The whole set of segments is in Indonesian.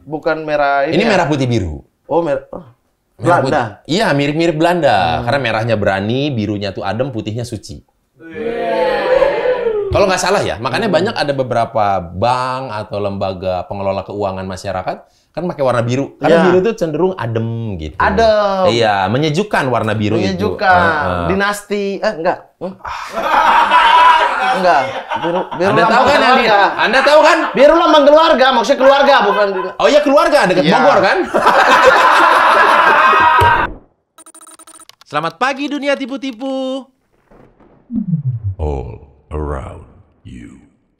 bukan merah Ini merah putih biru. Oh, merah. Belanda. Iya, mirip-mirip Belanda. Karena merahnya berani, birunya tuh adem, putihnya suci. Kalau nggak salah ya, makanya banyak ada beberapa bank atau lembaga pengelola keuangan masyarakat kan pakai warna biru. Karena biru itu cenderung adem gitu. Adem. Iya, menyejukkan warna biru itu. Menyejukkan. Dinasti. Enggak. Enggak. Biru Anda tahu kan yang Anda tahu kan? Biru lambang keluarga, maksudnya keluarga bukan. Oh iya, keluarga dekat Bogor kan? Selamat pagi dunia tipu-tipu. All around you.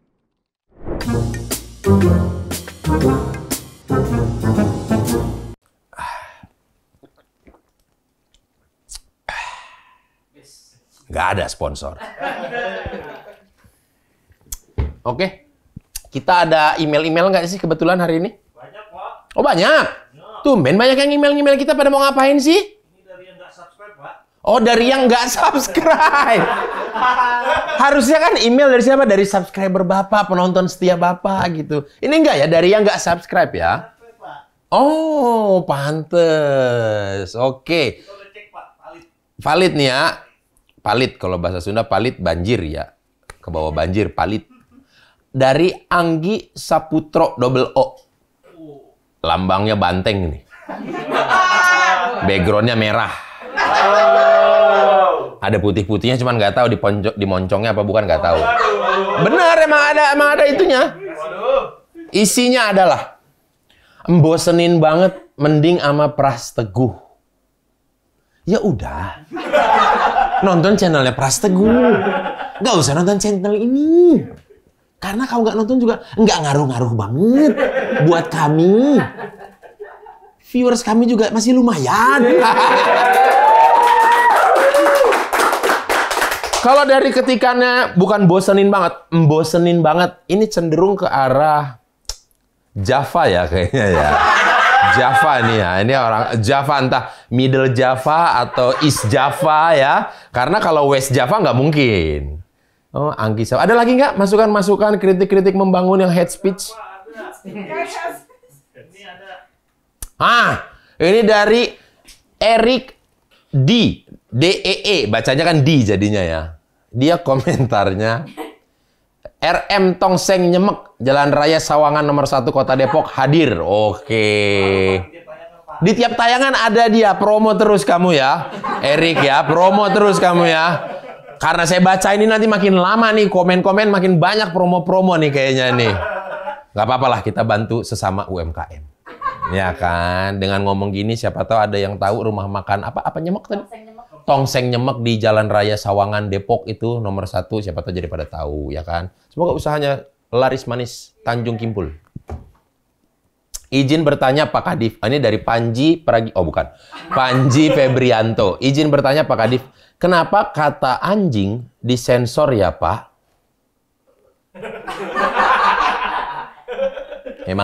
Nggak ada sponsor. Oke, kita ada email-email nggak sih kebetulan hari ini? Banyak, Pak. Oh banyak? Tumben banyak yang email-email kita pada mau ngapain sih? Ini dari yang nggak subscribe, Pak. Oh, dari yang nggak subscribe. Harusnya kan email dari siapa? Dari subscriber Bapak, penonton setia Bapak gitu. Ini enggak ya, dari yang nggak subscribe ya? Oh, pantes. Oke. Kita udah cek, Pak. Valid. Valid nih ya. Valid, kalau bahasa Sunda valid banjir ya. Ke bawah banjir, valid. Dari Anggi Saputro double O. Lambangnya banteng nih. Backgroundnya merah. Ada putih-putihnya, cuman nggak tahu di moncongnya apa bukan, nggak tahu. Benar, emang ada itunya. Isinya adalah embosenin banget, mending sama Pras Teguh. Ya udah, nonton channelnya Pras Teguh. Nggak usah nonton channel ini. Karena kalau nggak nonton juga nggak ngaruh-ngaruh banget buat kami. Viewers kami juga masih lumayan. Kalau dari ketikannya bukan bosenin banget, embosenin banget. Ini cenderung ke arah Java ya kayaknya ya. Java nih ya. Ini orang Java, entah Middle Java atau East Java ya. Karena kalau West Java nggak mungkin. Oh, Anggi. Ada lagi nggak masukan-masukan, kritik-kritik membangun yang hate speech? Ini ada. Ini dari Eric D. D-E-E. Bacanya kan D jadinya ya. Dia komentarnya, RM Tongseng Nyemek, Jalan Raya Sawangan nomor 1 Kota Depok hadir. Oke. Di tiap tayangan ada dia. Promo terus kamu ya. Eric ya, promo terus kamu ya. Karena saya baca ini nanti makin lama nih, komen-komen makin banyak promo-promo nih kayaknya nih. Nggak apa-apa lah, kita bantu sesama UMKM. Ya kan? Dengan ngomong gini, siapa tahu ada yang tahu rumah makan apa Nyemek tadi? Tongseng Nyemek di Jalan Raya Sawangan Depok itu nomor 1. Siapa tahu jadi pada tahu, ya kan? Semoga usahanya laris manis Tanjung Kimpul. Izin bertanya Pak Kadif. Ini dari Panji Panji Febrianto. Izin bertanya Pak Kadif. Kenapa kata anjing disensor ya, Pak? Emang.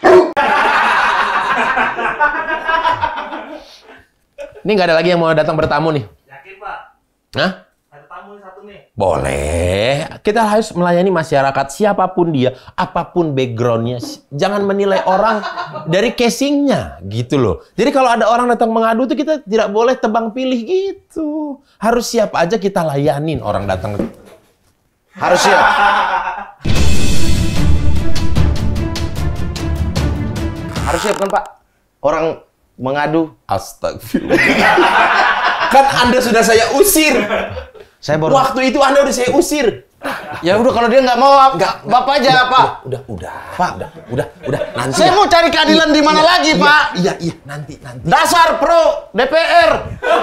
Ini nggak ada lagi yang mau datang bertamu nih. Yakin, Pak? Hah? Ada tamu satu nih. Boleh. Kita harus melayani masyarakat siapapun dia, apapun backgroundnya. Jangan menilai orang dari casingnya, gitu loh. Jadi kalau ada orang datang mengadu tuh kita tidak boleh tebang pilih gitu. Harus siap aja kita layanin orang datang. Harus siap. Harus siap kan Pak? Orang mengadu. Astagfirullah. Kan Anda sudah saya usir. Saya baru. Waktu itu Anda udah saya usir. Ya udah kalau dia nggak mau, Bapak aja, Pak. Udah. Pak, Udah. Nanti. saya mau cari keadilan di mana lagi, Pak? Iya, nanti. Dasar pro DPR.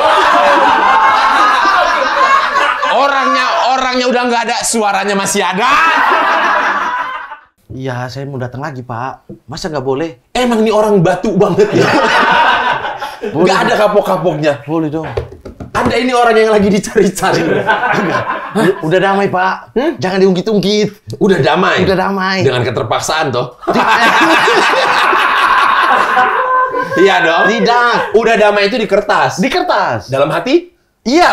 Orangnya udah nggak ada, suaranya masih ada. Iya, saya mau datang lagi, Pak. Masa nggak boleh? Emang ini orang batu banget ya. Nggak ada kapok-kapoknya. Boleh dong. Anda ini orang yang lagi dicari-cari. Udah damai, Pak. Jangan diungkit-ungkit. Udah damai. Dengan keterpaksaan toh. Iya dong. Tidak. Udah damai itu di kertas. Di kertas. Dalam hati? Iya.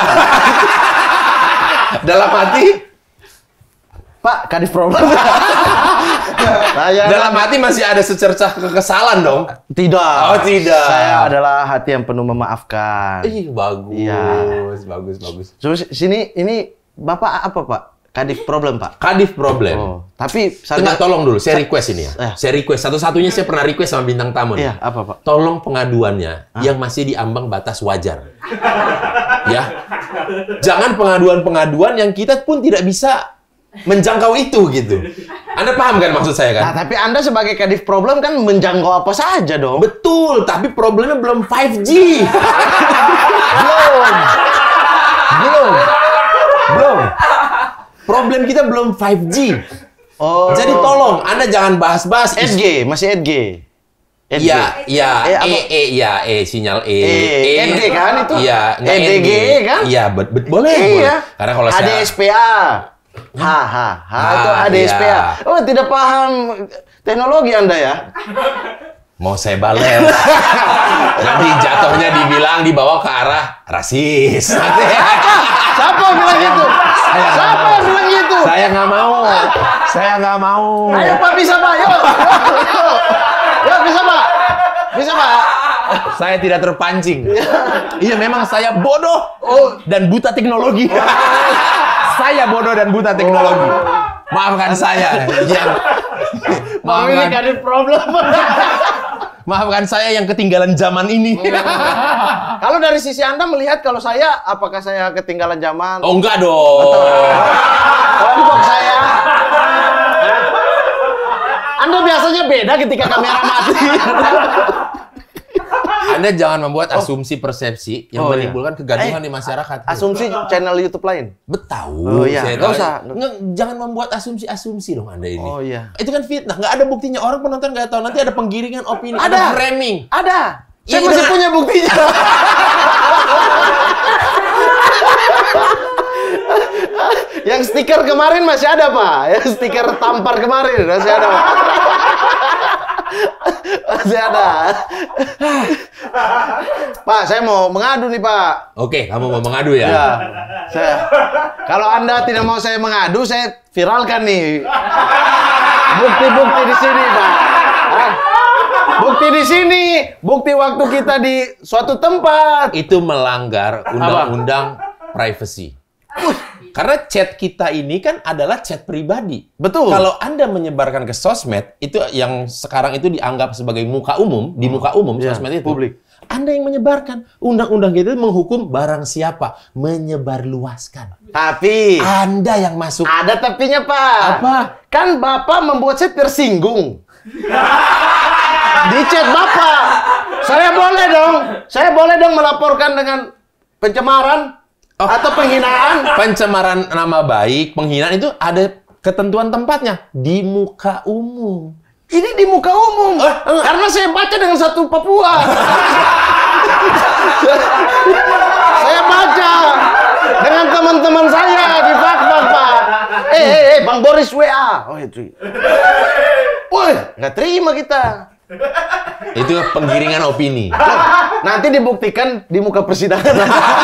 Dalam hati? Pak, Kadif problem. Dalam hati masih ada secercah kekesalan dong. Tidak. Oh, tidak. Saya adalah hati yang penuh memaafkan. Ih, bagus. Iya. Bagus. Terus sini ini Bapak apa, Pak? Kadif problem, Pak. Kadif problem. Oh, tapi Tengah, tolong dulu, saya request ini ya. Saya request, satu-satunya saya pernah request sama bintang tamu nih. Iya, apa, Pak? Tolong pengaduannya yang masih di ambang batas wajar. Ya. Jangan pengaduan-pengaduan yang kita pun tidak bisa menjangkau itu gitu. Anda paham kan maksud saya kan? Nah, tapi Anda sebagai kadif problem kan menjangkau apa saja dong. Betul, tapi problemnya belum 5G. Belum. Problem kita belum 5G. Oh. Jadi tolong Anda jangan bahas-bahas Edg, masih Edg. Iya, sinyal Edg kan itu? Iya, nggak EDG NG. kan? Iya, boleh. Iya. Karena kalau saya ADSPA. Itu ADSPA. Iya. Oh, tidak paham teknologi Anda ya? mau saya bales, nanti jatuhnya dibilang dibawa ke arah rasis. Siapa yang bilang gitu? Siapa yang bilang gitu? Saya nggak mau. Ayo Pak, bisa Pak, yuk. Yuk, bisa Pak. Bisa Pak. Saya tidak terpancing. Iya, memang saya bodoh dan buta teknologi. Saya bodoh dan buta teknologi. Maafkan saya. Ini kadif problem. Maafkan saya yang ketinggalan zaman ini. Kalau dari sisi Anda melihat kalau saya, apakah saya ketinggalan zaman? Oh, enggak dong. Kelompok saya. Anda biasanya beda ketika kamera mati. Anda jangan membuat asumsi persepsi yang Oh, iya. menimbulkan kegaduhan di masyarakat. Asumsi channel YouTube lain. Betul. Oh, iya. Saya Nggak tahu. usah. Jangan membuat asumsi-asumsi dong Anda ini. Oh, iya. Itu kan fitnah. Nggak ada buktinya. Orang penonton nggak tahu. Nanti ada penggiringan opini. Ada. Framing. Ada. Saya Iya, masih dengan- punya buktinya. Yang stiker kemarin masih ada, Pak. Yang stiker tampar kemarin masih ada, Pak. Masih ada. Pak, saya mau mengadu nih, Pak. Oke, kamu mau mengadu ya? Ya. Kalau Anda tidak mau saya mengadu, saya viralkan nih. Bukti-bukti di sini, Pak. Hah? Bukti di sini. Bukti waktu kita di suatu tempat. Itu melanggar undang-undang privacy. Karena chat kita ini kan adalah chat pribadi. Betul. Kalau Anda menyebarkan ke sosmed, itu yang sekarang itu dianggap sebagai muka umum, di muka umum Iya, sosmed itu. publik. Anda yang menyebarkan. Undang-undang kita menghukum barang siapa menyebarluaskan. Tapi Anda yang masuk. ada tapinya, Pak. Apa? Kan Bapak membuat saya tersinggung. Di chat Bapak. Saya boleh dong melaporkan dengan pencemaran atau penghinaan. Pencemaran nama baik, penghinaan itu ada ketentuan tempatnya di muka umum. Ini di muka umum. Karena saya baca dengan satu Papua. Saya baca dengan teman-teman saya di Fakfak, Pak. Bang Boris WA. Oh, itu. Woi, nggak terima kita. Itu penggiringan opini. Nanti dibuktikan di muka persidangan.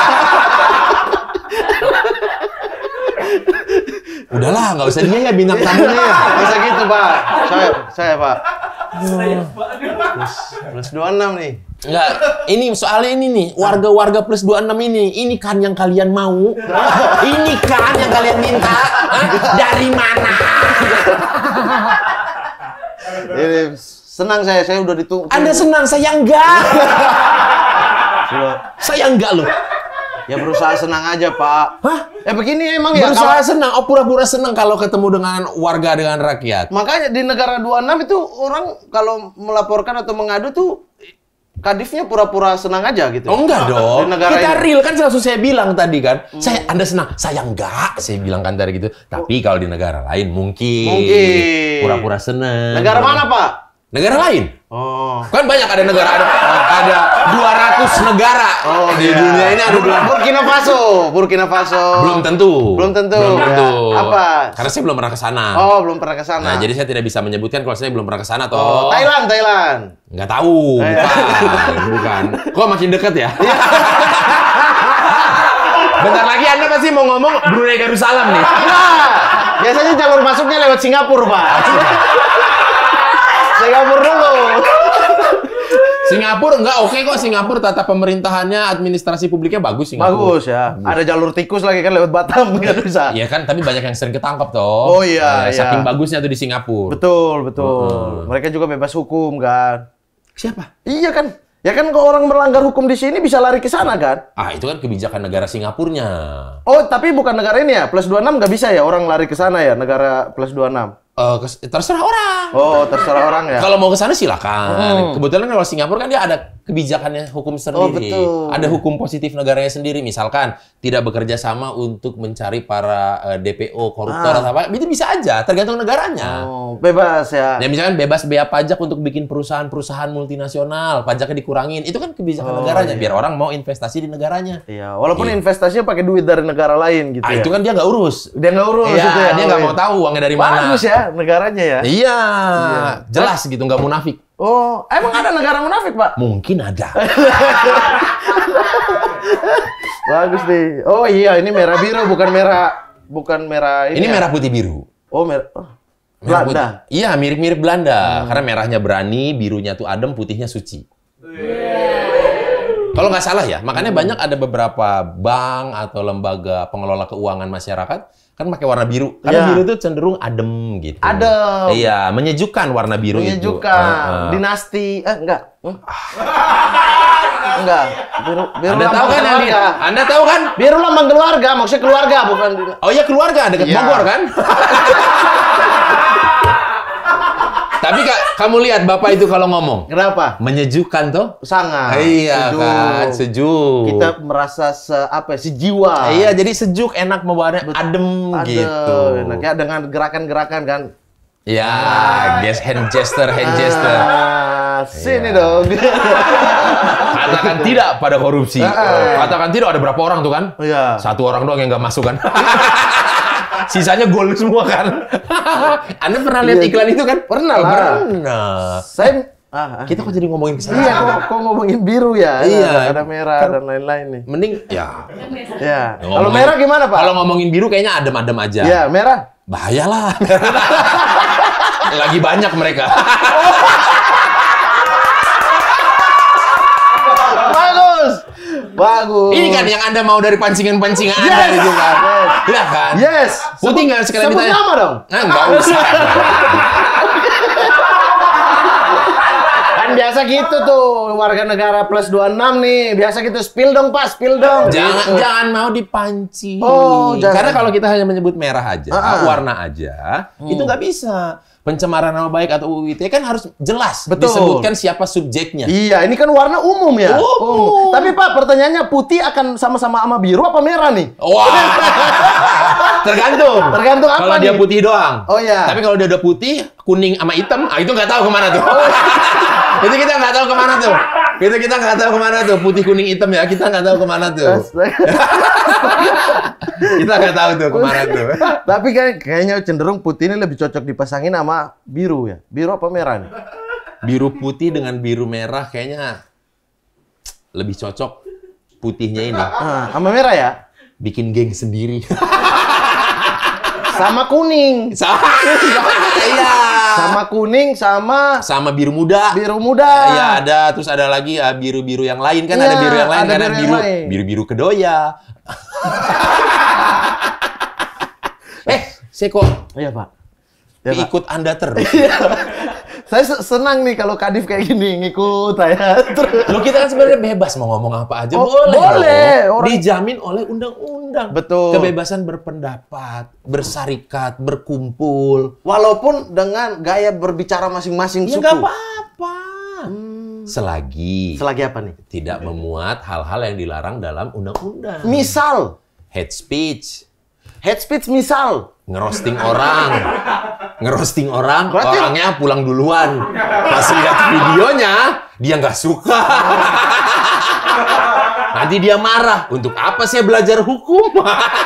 Udahlah, nggak usah dia ya bintang tamunya ya. Bisa gitu, Pak. Saya Pak. Plus 26 nih. Enggak, ini soalnya ini nih, warga-warga plus 26 ini kan yang kalian mau. Ini kan yang kalian minta. Hah? Dari mana? Ini senang saya udah ditunggu. Anda senang, saya enggak. Sudah. Saya enggak loh. Ya berusaha senang aja, Pak. Hah? Ya begini emang ya. Berusaha senang, pura-pura senang kalau ketemu dengan warga, dengan rakyat. Makanya di negara 26 itu orang kalau melaporkan atau mengadu tuh kadifnya pura-pura senang aja gitu. Oh enggak dong. Di negara Kita ini. real kan langsung saya bilang tadi kan. Anda senang, saya enggak. Saya bilang kan tadi gitu. Tapi kalau di negara lain mungkin. Mungkin. Pura-pura senang. Negara mana, Pak? Negara lain. Oh. Kan banyak ada negara, ada 200 negara. Di dunia ini ada 200. Burkina Faso. Belum tentu. Belum tentu. Ya. Apa? Karena saya belum pernah ke sana. Oh, belum pernah ke sana. Nah, jadi saya tidak bisa menyebutkan kalau saya belum pernah ke sana atau Thailand. nggak tahu. Bukan. Kok makin dekat ya? Bentar lagi Anda pasti mau ngomong Brunei Darussalam nih. Nah, biasanya jalur masuknya lewat Singapura, Pak. Singapura dulu. Singapura enggak oke kok. Singapura tata pemerintahannya, administrasi publiknya bagus Singapura. Bagus ya. Ada jalur tikus lagi kan lewat Batam nggak bisa. Iya kan, tapi banyak yang sering ketangkap toh. Oh iya, iya. Saking bagusnya tuh di Singapura. Betul, betul. Mereka juga bebas hukum kan. Siapa? Iya kan. Ya kan kalau orang melanggar hukum di sini bisa lari ke sana kan? Ah, itu kan kebijakan negara Singapurnya. Oh, tapi bukan negara ini ya. Plus 26 nggak bisa ya orang lari ke sana ya, negara plus 26. Terserah orang. Oh, terserah orang ya. Kalau mau ke sana silakan. Kebetulan kalau Singapura kan dia ada kebijakannya hukum sendiri. betul. Ada hukum positif negaranya sendiri. Misalkan tidak bekerja sama untuk mencari para DPO koruptor atau apa, itu bisa aja, tergantung negaranya. Oh, bebas ya. Ya misalkan bebas bea pajak untuk bikin perusahaan-perusahaan multinasional, pajaknya dikurangin. Itu kan kebijakan negaranya, biar orang mau investasi di negaranya. Iya, walaupun investasinya pakai duit dari negara lain gitu ya. Itu kan dia nggak urus. Dia nggak urus Iya, itu ya. dia nggak mau tahu uangnya dari mana. Bagus ya negaranya ya. Iya, jelas gitu, nggak munafik. Oh, emang ada negara munafik, Pak? Mungkin ada. Bagus nih. Oh iya, ini merah biru bukan merah Ini ya. merah putih biru. Oh, merah. Oh, Merah Belanda. putih. Iya, mirip-mirip Belanda. Karena merahnya berani, birunya tuh adem, putihnya suci. Kalau nggak salah ya, makanya banyak ada beberapa bank atau lembaga pengelola keuangan masyarakat kan pakai warna biru. Karena Ya. biru tuh cenderung adem gitu. Adem. Iya, menyejukkan warna biru itu. Menyejukkan. Dinasti. Enggak. Enggak. Biru Anda tahu lambang kan yang keluarga. Anda tahu kan? Biru lambang keluarga, maksudnya keluarga bukan Oh ya keluarga dekat Iya. Bogor kan? Tapi kamu lihat Bapak itu kalau ngomong Kenapa? menyejukkan tuh. Sangat. Iya Sejuk. kan, sejuk. Kita merasa sejiwa. Iya, jadi sejuk, enak membawaannya, adem gitu. Enak ya dengan gerakan-gerakan kan. Ya, hand gesture. Sini dong. Katakan tidak pada korupsi. Katakan tidak, ada berapa orang tuh kan? Iya. Satu orang doang yang nggak masuk kan? Sisanya gol semua kan? Anda pernah lihat iklan itu kan? Pernah Oh, lah. pernah. Saya Kita kok jadi ngomongin ke sana? Iya, kok ngomongin biru ya? Iya. Ada merah dan lain-lain nih. Mending ya. Ya. Kalau Ngomongin- merah gimana, Pak? Kalau ngomongin biru kayaknya adem-adem aja. Iya, merah. Bahaya lah. Lagi banyak mereka. Bagus. Bagus. Ini kan yang Anda mau dari pancingan-pancingan Anda Yes. itu kan. Iya kan? Yes. Putih nggak sekalian sebut ditanya? nama dong. Nah, nggak usah. Kan biasa gitu tuh, warga negara plus 26 nih. Biasa gitu, spill dong, Pak, spill dong. Gitu. Jangan mau dipancing. Oh, jangan. Karena kalau kita hanya menyebut merah aja, Ah. warna aja, itu nggak bisa. Pencemaran nama baik atau UU ITE kan harus jelas Betul. disebutkan siapa subjeknya. Iya, ini kan warna umum ya. Umum. Tapi Pak, pertanyaannya putih akan sama-sama sama biru apa merah nih? Wah, tergantung. Tergantung apa Kalau dia nih? putih doang. Oh, iya. Tapi kalau dia udah putih, kuning sama hitam, itu nggak tahu kemana tuh. Oh. Itu kita nggak tahu kemana tuh. Itu kita nggak tahu kemana tuh. Putih, kuning, hitam ya. Kita nggak tahu kemana tuh. Kita nggak tahu tuh kemana tuh. Tapi kayaknya cenderung putih ini lebih cocok dipasangin sama biru ya. Biru apa merah nih? Biru putih dengan biru merah kayaknya lebih cocok putihnya ini. Sama merah ya? Bikin geng sendiri. Sama kuning. Iya. Sama kuning Sama biru muda. biru muda. Iya ada, terus ada lagi biru-biru yang lain kan, Iya, ada biru yang lain ada kan, biru yang lain. biru-biru kedoya. Saya kok Iya, Pak. Ya, Pak. ikut Anda terus. Saya senang nih kalau Kadif kayak gini ngikut ya. Loh kita kan sebenarnya bebas mau ngomong apa aja, Oh, boleh. boleh. loh. Orang- Dijamin oleh undang-undang. Betul. Kebebasan berpendapat, bersarikat, berkumpul. Walaupun dengan gaya berbicara masing-masing Ya suku. nggak apa-apa. Selagi Selagi apa nih? tidak memuat hal-hal yang dilarang dalam undang-undang. Misal, Hate speech, hate speech misal. ngerosting orang, Berarti- orangnya pulang duluan. Pas lihat videonya, dia nggak suka. Nanti dia marah. Untuk apa saya belajar hukum?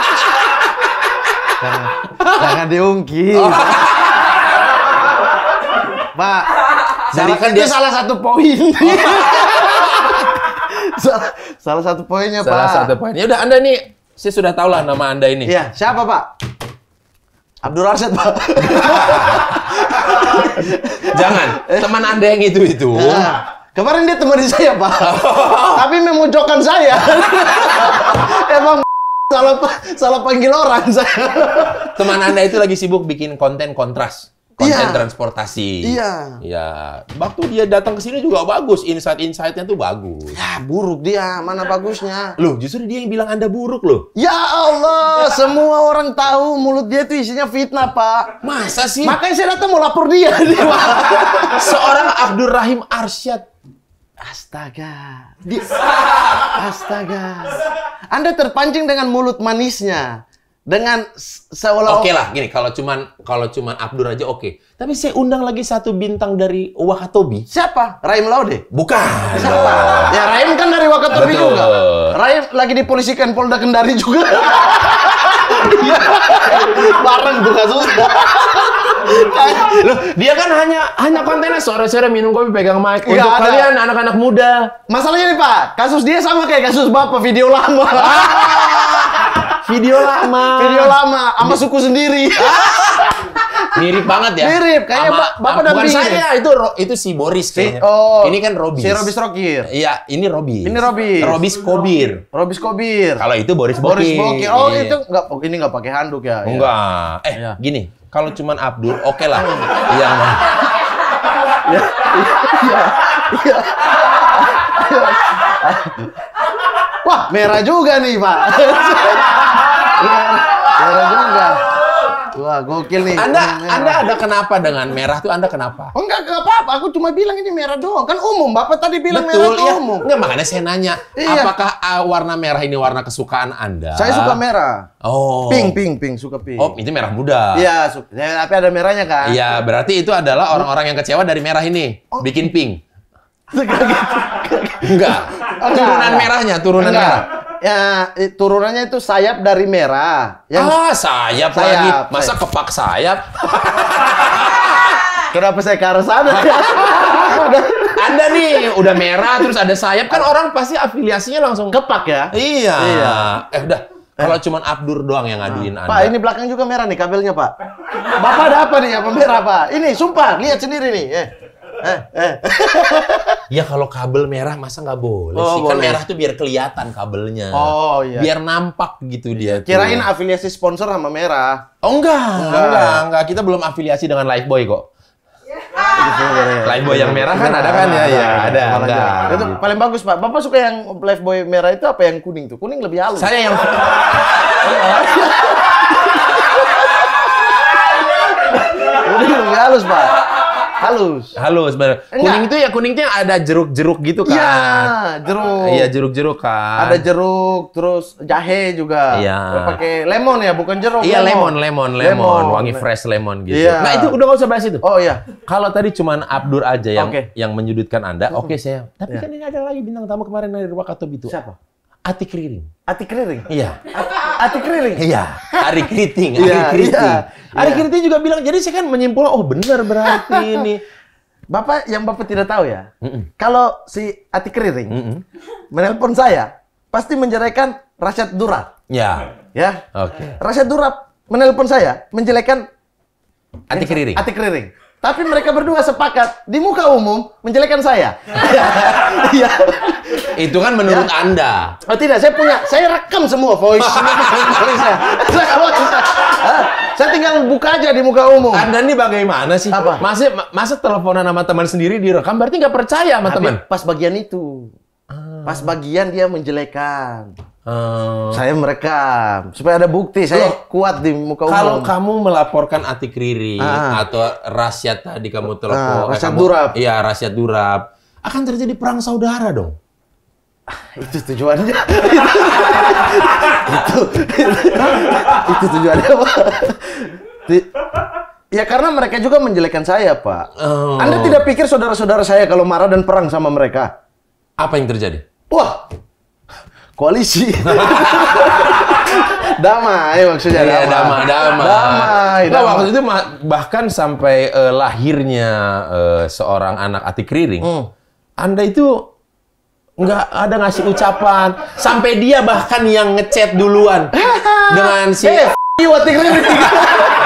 Jangan diungkit. Pak, Jadi kan itu dia- salah satu poin. salah satu poinnya, Salah Pak. satu poin. Ya udah Anda nih, saya sudah tahu lah nama Anda ini. Iya, siapa, Pak? Abdul Rashid, Pak. Jangan. Teman Anda yang itu. Kemarin dia temenin saya, Pak. Tapi memojokkan saya. Emang salah panggil orang saya. Teman Anda itu lagi sibuk bikin konten kontras. Konten Iya. transportasi. Iya. Ya, waktu dia datang ke sini juga bagus. Insight-insightnya tuh bagus. Ya, buruk dia. Mana bagusnya? Loh, justru dia yang bilang Anda buruk loh. Ya Allah, semua orang tahu mulut dia itu isinya fitnah, Pak. Masa sih? Makanya saya datang mau lapor dia. Seorang Abdurrahim Arsyad. Astaga. Astaga. Anda terpancing dengan mulut manisnya. Dengan seolah-olah... Oke lah, gini, kalau cuman Abdur aja oke. Tapi saya undang lagi satu bintang dari Wakatobi. Siapa? Raim Laude? Bukan. Siapa? Ya, Raim kan dari Wakatobi Betul. juga. Raim lagi dipolisikan Polda Kendari juga. Bareng tuh kasus. Loh, dia kan hanya kontennya sore-sore minum kopi pegang mic. Untuk Nggak ada. kalian anak-anak muda. Masalahnya nih, Pak, kasus dia sama kayak kasus Bapak, video lama. Video lama. Video lama, sama suku sendiri. Mirip banget ya. Mirip, kayaknya Bapak bukan dampingin. saya, itu si Boris kayaknya. Oh. Ini kan Robis. Si Robis Rokir. Iya, ini Robis. Ini Robis. Robis Kobir. Robis Kobir. Kalau itu Boris Boris Bokir. Bokir. Oh, Iya. itu ini nggak pakai handuk ya? Enggak. Iya. Gini, kalau cuman Abdur, oke lah. Yang Wah, merah juga nih, Pak. Merah juga. Wah, gokil nih. Anda Merah. ada kenapa dengan merah tuh? Anda kenapa? Oh, enggak apa-apa. Aku cuma bilang ini merah doang. Kan umum. Bapak tadi bilang merah itu ya. umum. Enggak, makanya saya nanya, Iya. apakah warna merah ini warna kesukaan Anda? Saya suka merah. Oh. Pink, suka pink. Oh, itu merah muda. Iya, ya, tapi ada merahnya kan? Iya, berarti itu adalah orang-orang yang kecewa dari merah ini. Bikin pink. Enggak. Turunan merahnya, turunan Enggak. merah. Ya, turunannya itu sayap dari merah. Sayap Sayap, lagi. Masa sayap. kepak sayap? Kenapa saya ke arah sana? Anda nih udah merah terus ada sayap kan orang pasti afiliasinya langsung Kepak ya? Iya. Iya. Udah. Kalau cuman Abdur doang yang ngaduin Anda. Pak, ini belakang juga merah nih kabelnya, Pak. Bapak ada apa nih? Apa merah, Pak? Ini, sumpah. Lihat sendiri nih. Ya kalau kabel merah masa nggak boleh Oh, sih? Kan boleh. merah tuh biar kelihatan kabelnya. Oh, iya. Biar nampak gitu dia tuh. Kirain afiliasi sponsor sama merah. Oh enggak. Kita belum afiliasi dengan Lifebuoy kok. Lifebuoy yang merah kan ada kan ya? Ya, ada. Enggak. Itu paling bagus, Pak. Bapak suka yang Lifebuoy merah itu apa yang kuning tuh? Kuning lebih halus. Saya yang Kuning lebih halus, Pak. Halus. bener. Kuning itu ya kuningnya ada jeruk-jeruk gitu kan. Iya, jeruk. Iya, jeruk-jeruk kan. Ada jeruk, terus jahe juga. Iya. Pakai lemon ya, bukan jeruk. Iya, lemon. Wangi fresh lemon gitu. Iya. Nah, itu udah nggak usah bahas itu. Oh iya. Kalau tadi cuman Abdur aja Oke. yang menyudutkan Anda, oke saya. Tapi Iya. kan ini ada lagi bintang tamu kemarin dari Wakatobi itu. Siapa? Atik Riring. Ati Keriring. Iya. Ati Keriring. Iya. Ari Kriting. Iya, iya. Ari Iya. Kriting juga bilang, jadi saya kan menyimpulkan, oh benar berarti ini. Bapak yang Bapak tidak tahu ya. Mm-mm. Kalau si Ati Keriring Mm-mm. menelpon saya, pasti menjeraikan Rasyad Durab. Ya. Ya. Oke. Rasyad Durab menelpon saya, menjelekan Atik Riring. Ati Keriring. Tapi mereka berdua sepakat di muka umum menjelekan saya. Iya. Itu kan menurut Anda. Oh tidak, saya rekam semua voice. Saya tinggal buka aja di muka umum. Anda nih bagaimana sih? Apa? Masa teleponan sama teman sendiri direkam, berarti nggak percaya sama teman? Tapi pas bagian itu. Pas bagian dia menjelekan. Saya merekam supaya ada bukti saya kuat di muka umum. Kalau kamu melaporkan Atik Riring Ah. atau Rasyad tadi kamu telepon, Rasyad Durab. Iya, Rasyad Durab, akan terjadi perang saudara dong. itu tujuannya. itu tujuannya, Pak. Ya karena mereka juga menjelekan saya, Pak. Oh. Anda tidak pikir saudara-saudara saya kalau marah dan perang sama mereka? Apa yang terjadi? Wah, koalisi. Damai maksudnya. Iya, damai. Damai. Nah, waktu itu bahkan sampai lahirnya seorang anak Atik Riring, Anda itu nggak ada ngasih ucapan, sampai dia bahkan yang ngechat duluan dengan si Atik Riring.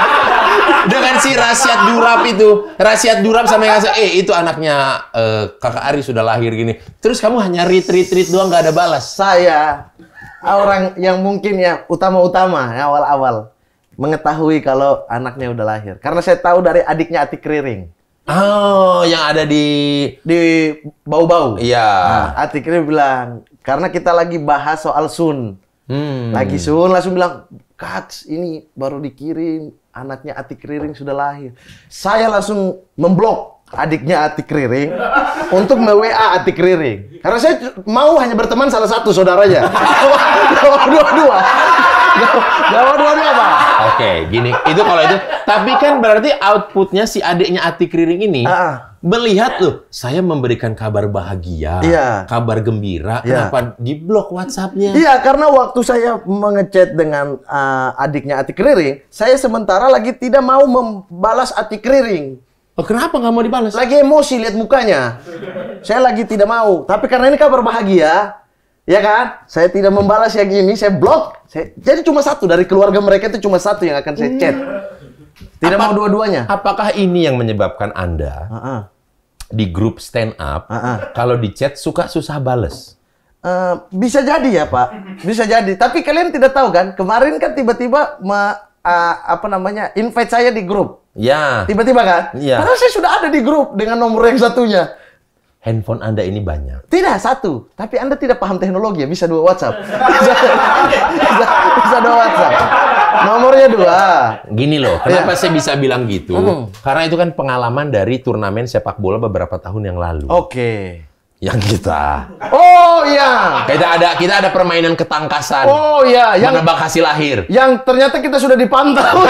Dengan si Rasyad Durab itu. Rasyad Durab sama yang ngasih, itu anaknya kakak Ari sudah lahir gini. Terus kamu hanya retweet doang, nggak ada balas. Saya orang yang mungkin ya utama-utama ya, awal-awal mengetahui kalau anaknya udah lahir. Karena saya tahu dari adiknya Atik Riring. Oh, yang ada di Bau-Bau. Iya. Nah, Atik Riring bilang, karena kita lagi bahas soal Sun. Lagi Sun langsung bilang, Kats, ini baru dikirim anaknya Atik Riring sudah lahir. Saya langsung memblok adiknya Atik Riring untuk me-WA Atik Riring. Karena saya mau hanya berteman salah satu saudaranya. Gak dua-dua. Gak dua-dua, Pak. Oke, gini. Itu kalau itu. Tapi kan berarti outputnya si adiknya Atik Riring ini melihat loh, saya memberikan kabar bahagia, kabar gembira. Kenapa diblok WhatsApp-nya? Iya, karena waktu saya mengechat dengan adiknya Atik Riring, saya sementara lagi tidak mau membalas Atik Riring. Oh, kenapa nggak mau dibalas? Lagi emosi lihat mukanya. Saya lagi tidak mau. Tapi karena ini kabar bahagia, ya kan? Saya tidak membalas yang ini, saya blok. Jadi cuma satu dari keluarga mereka itu cuma satu yang akan saya chat. Tidak mau dua-duanya. Apakah ini yang menyebabkan Anda di grup stand up kalau di chat suka susah bales? Bisa jadi ya, Pak. Bisa jadi. Tapi kalian tidak tahu kan? Kemarin kan tiba-tiba invite saya di grup. Ya. Tiba-tiba kan? Iya. Padahal saya sudah ada di grup dengan nomor yang satunya. Handphone Anda ini banyak. Tidak, satu. Tapi Anda tidak paham teknologi ya, bisa 2 WhatsApp. bisa 2 WhatsApp. Nomornya 2. Gini loh, kenapa saya bisa bilang gitu? Karena itu kan pengalaman dari turnamen sepak bola beberapa tahun yang lalu. Oke. Yang kita. Oh iya. Kita ada permainan ketangkasan. Oh iya, yang menebak hasil lahir. Yang ternyata kita sudah dipantau.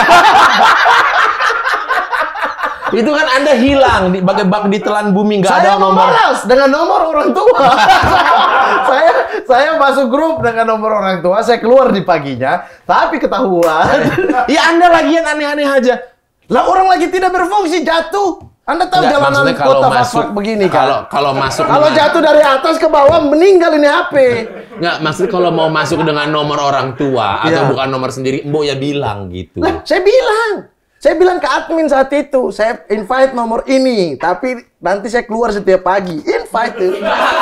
Itu kan Anda hilang bagai bak ditelan bumi, nggak ada nomor. Saya membalas dengan nomor orang tua. saya masuk grup dengan nomor orang tua, saya keluar di paginya, tapi ketahuan. Ya Anda lagian aneh-aneh aja. Lah orang lagi tidak berfungsi, jatuh. Anda tahu jalanan kota fak begini kan? Kalau masuk kalau jatuh dari atas ke bawah meninggal ini HP. Nggak, maksudnya kalau mau masuk dengan nomor orang tua atau bukan nomor sendiri, Mbok ya bilang gitu. Lah, saya bilang ke admin saat itu, saya invite nomor ini, tapi nanti saya keluar setiap pagi. Invite tuh.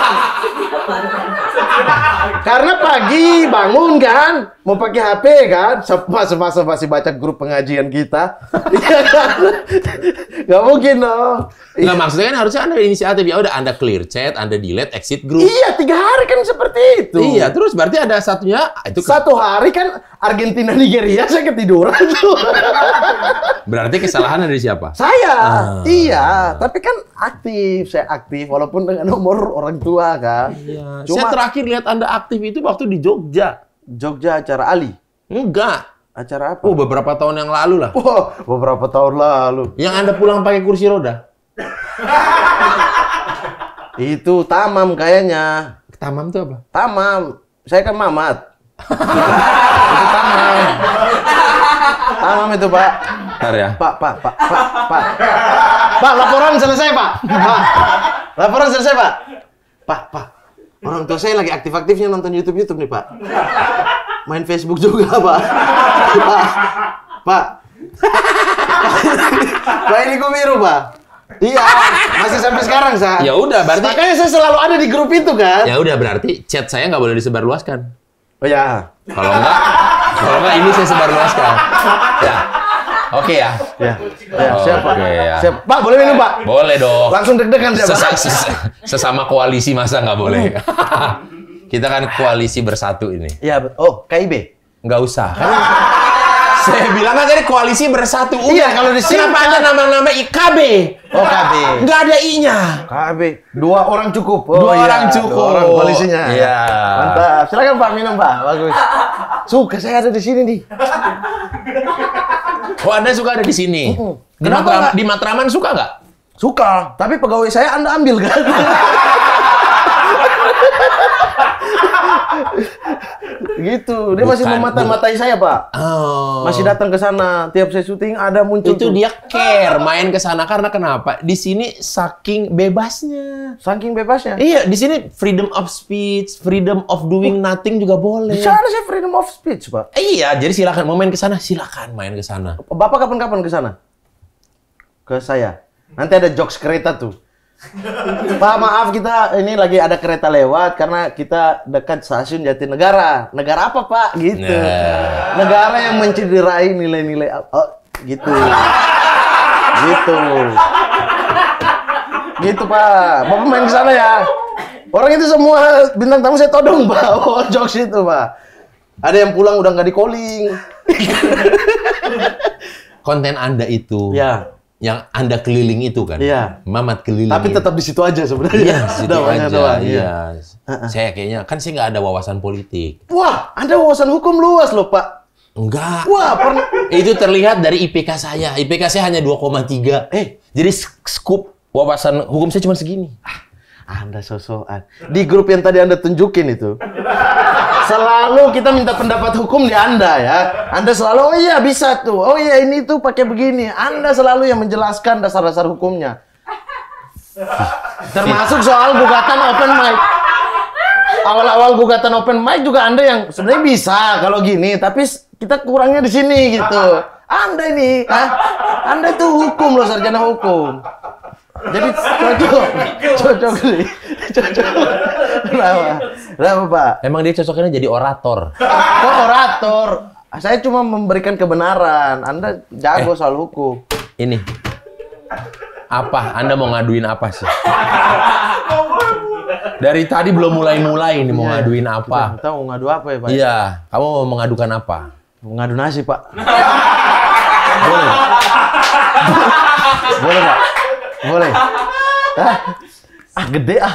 Karena pagi bangun kan, mau pakai HP kan, semasa masih baca grup pengajian kita. Iya kan? Gak mungkin dong. Nggak, maksudnya kan harusnya Anda inisiatif. Ya udah Anda clear chat, Anda delete, exit grup. Iya, 3 hari kan seperti itu. Iya, terus berarti ada satunya itu 1 hari kan Argentina Nigeria saya ketiduran tuh. Berarti kesalahan dari siapa? Saya. Iya, tapi kan saya aktif walaupun dengan nomor orang tua kan. Iya. Cuma Saya terakhir lihat Anda aktif itu waktu di Jogja. Jogja acara Ali. Enggak. Acara apa? Oh, beberapa tahun yang lalu lah. Wah, beberapa tahun lalu. Yang Anda pulang pakai kursi roda. Itu Tamam kayaknya. Tamam itu apa? Tamam. Saya kan Mamat. Itu Tamam. Tamam itu, Pak. Bentar ya. Pak. Pak, laporan selesai, Pak. Pak. Laporan selesai, Pak. Pak. Orang tua saya lagi aktif-aktifnya nonton YouTube nih, Pak. Main Facebook juga, Pak. Pak. Pak, ini kok biru, Pak? Iya, masih sampai sekarang, Sa. Ya udah, berarti Makanya saya selalu ada di grup itu kan. ya udah berarti chat saya nggak boleh disebarluaskan. Oh ya. Kalau enggak ini saya sebarluaskan. Ya. Oke ya. Ya, siap, Pak. Oke, ya. Siap. Pak, boleh minum, Pak? Boleh dong. Langsung deg-degan saya, Pak. Sesama koalisi masa nggak boleh? Kita kan koalisi bersatu ini. Iya, oh, KIB. Nggak usah. Kan saya bilang kan tadi koalisi bersatu. Iya, kalau di sini kenapa Anda nama-nama IKB? Oh, KB. Nggak ada I-nya. KB. 2 orang cukup. Dua iya. orang cukup. 2 orang koalisinya. Iya. Mantap. Silakan Pak minum, Pak. Bagus. Suka saya ada di sini nih. Oh, Anda suka ada di sini? Kenapa nggak? Di Matraman suka nggak? Suka. Tapi pegawai saya Anda ambil kan? gitu. Dia masih Bukan, memata-matai saya, Pak. Oh. Masih datang ke sana tiap saya syuting ada muncul Itu tuh. dia care main ke sana karena kenapa? Di sini saking bebasnya. Saking bebasnya. Iya, di sini freedom of speech, freedom of doing nothing juga boleh. Di sana saya freedom of speech, Pak. Iya, jadi silakan mau main ke sana, silakan main ke sana. Bapak kapan-kapan ke sana? Ke saya. Nanti ada jokes kereta tuh. Pak, maaf kita ini lagi ada kereta lewat karena kita dekat stasiun Jatinegara. Negara apa, Pak? Gitu. Nah. Negara yang mencederai nilai-nilai gitu. Gitu. Gitu, Pak. Bapak main ke sana ya. Orang itu semua bintang tamu saya todong, Pak. Oh, jokes itu, Pak. Ada yang pulang udah nggak di calling. Konten Anda itu. Ya. Yang Anda keliling itu kan? Iya. Mamat keliling. Tapi tetap di situ aja sebenarnya. Iya, situ Doang, aja. doang, Iya. Saya kayaknya kan saya nggak ada wawasan politik. Wah, Anda wawasan hukum luas loh, Pak. Enggak. Wah, pernah. Itu terlihat dari IPK saya. IPK saya hanya 2,3. Jadi scoop wawasan hukum saya cuma segini. Anda sosokan. Di grup yang tadi Anda tunjukin itu, selalu kita minta pendapat hukum di Anda ya. Anda selalu, oh iya bisa tuh. Oh iya ini tuh pakai begini. Anda selalu yang menjelaskan dasar-dasar hukumnya. Termasuk soal gugatan open mic. Awal-awal gugatan open mic juga Anda yang sebenarnya bisa kalau gini, tapi kita kurangnya di sini gitu. Anda ini, Anda itu hukum loh, sarjana hukum. Jadi cocok nih, cocok. Kenapa, Pak? Emang dia cocoknya jadi orator. Kok orator? Saya cuma memberikan kebenaran. Anda jago soal hukum. Ini. Apa? Anda mau ngaduin apa sih? Dari tadi belum mulai-mulai ini mau ngaduin apa? Kita mau ngadu apa ya, Pak? Iya, kamu mau mengadukan apa? Mau ngadu nasi, Pak. Boleh. Boleh, Pak. Boleh. Gede ah.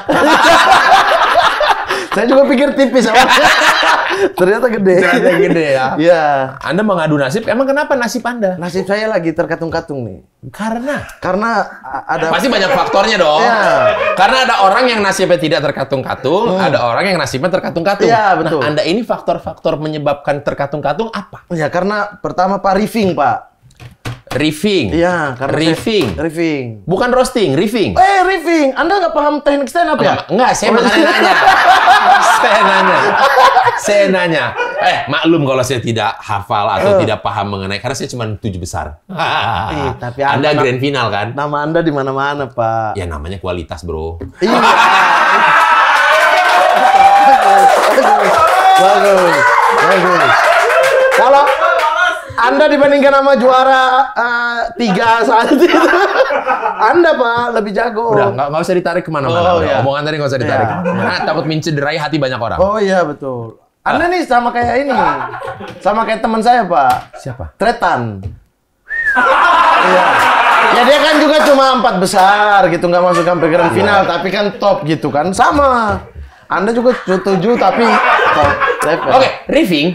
Saya juga pikir tipis sama. Ternyata gede. Ternyata gede ya. Iya. Anda mengadu nasib, emang kenapa nasib Anda? Nasib saya lagi terkatung-katung nih. Karena ada Pasti banyak faktornya dong. Iya. Karena ada orang yang nasibnya tidak terkatung-katung, ada orang yang nasibnya terkatung-katung. Iya, betul. Nah, Anda ini faktor-faktor menyebabkan terkatung-katung apa? Ya karena pertama Pak riffing, Pak. Riffing. Iya, karena riffing. Riffing. Bukan roasting, riffing. Riffing. Anda nggak paham teknik stand up ya? Enggak, saya makanya nanya. Saya nanya. Maklum kalau saya tidak hafal atau tidak paham mengenai, karena saya cuma 7 besar. Tapi Anda grand final kan? Nama Anda di mana-mana, Pak. Ya namanya kualitas, bro. Iya. Bagus. Kalau Anda dibandingkan sama juara 3 saat itu, Anda Pak lebih jago. Udah, nggak usah ditarik kemana-mana. Oh, iya. Omongan tadi nggak usah ditarik. Iya. Nah, takut mencederai hati banyak orang. Oh iya betul. Anda nih sama kayak ini, sama kayak teman saya Pak. Siapa? Tretan. Iya. Ya dia kan juga cuma 4 besar gitu, nggak masuk sampai grand final, tapi kan top gitu kan, sama. Anda juga 7 tapi top level. Oke, riffing.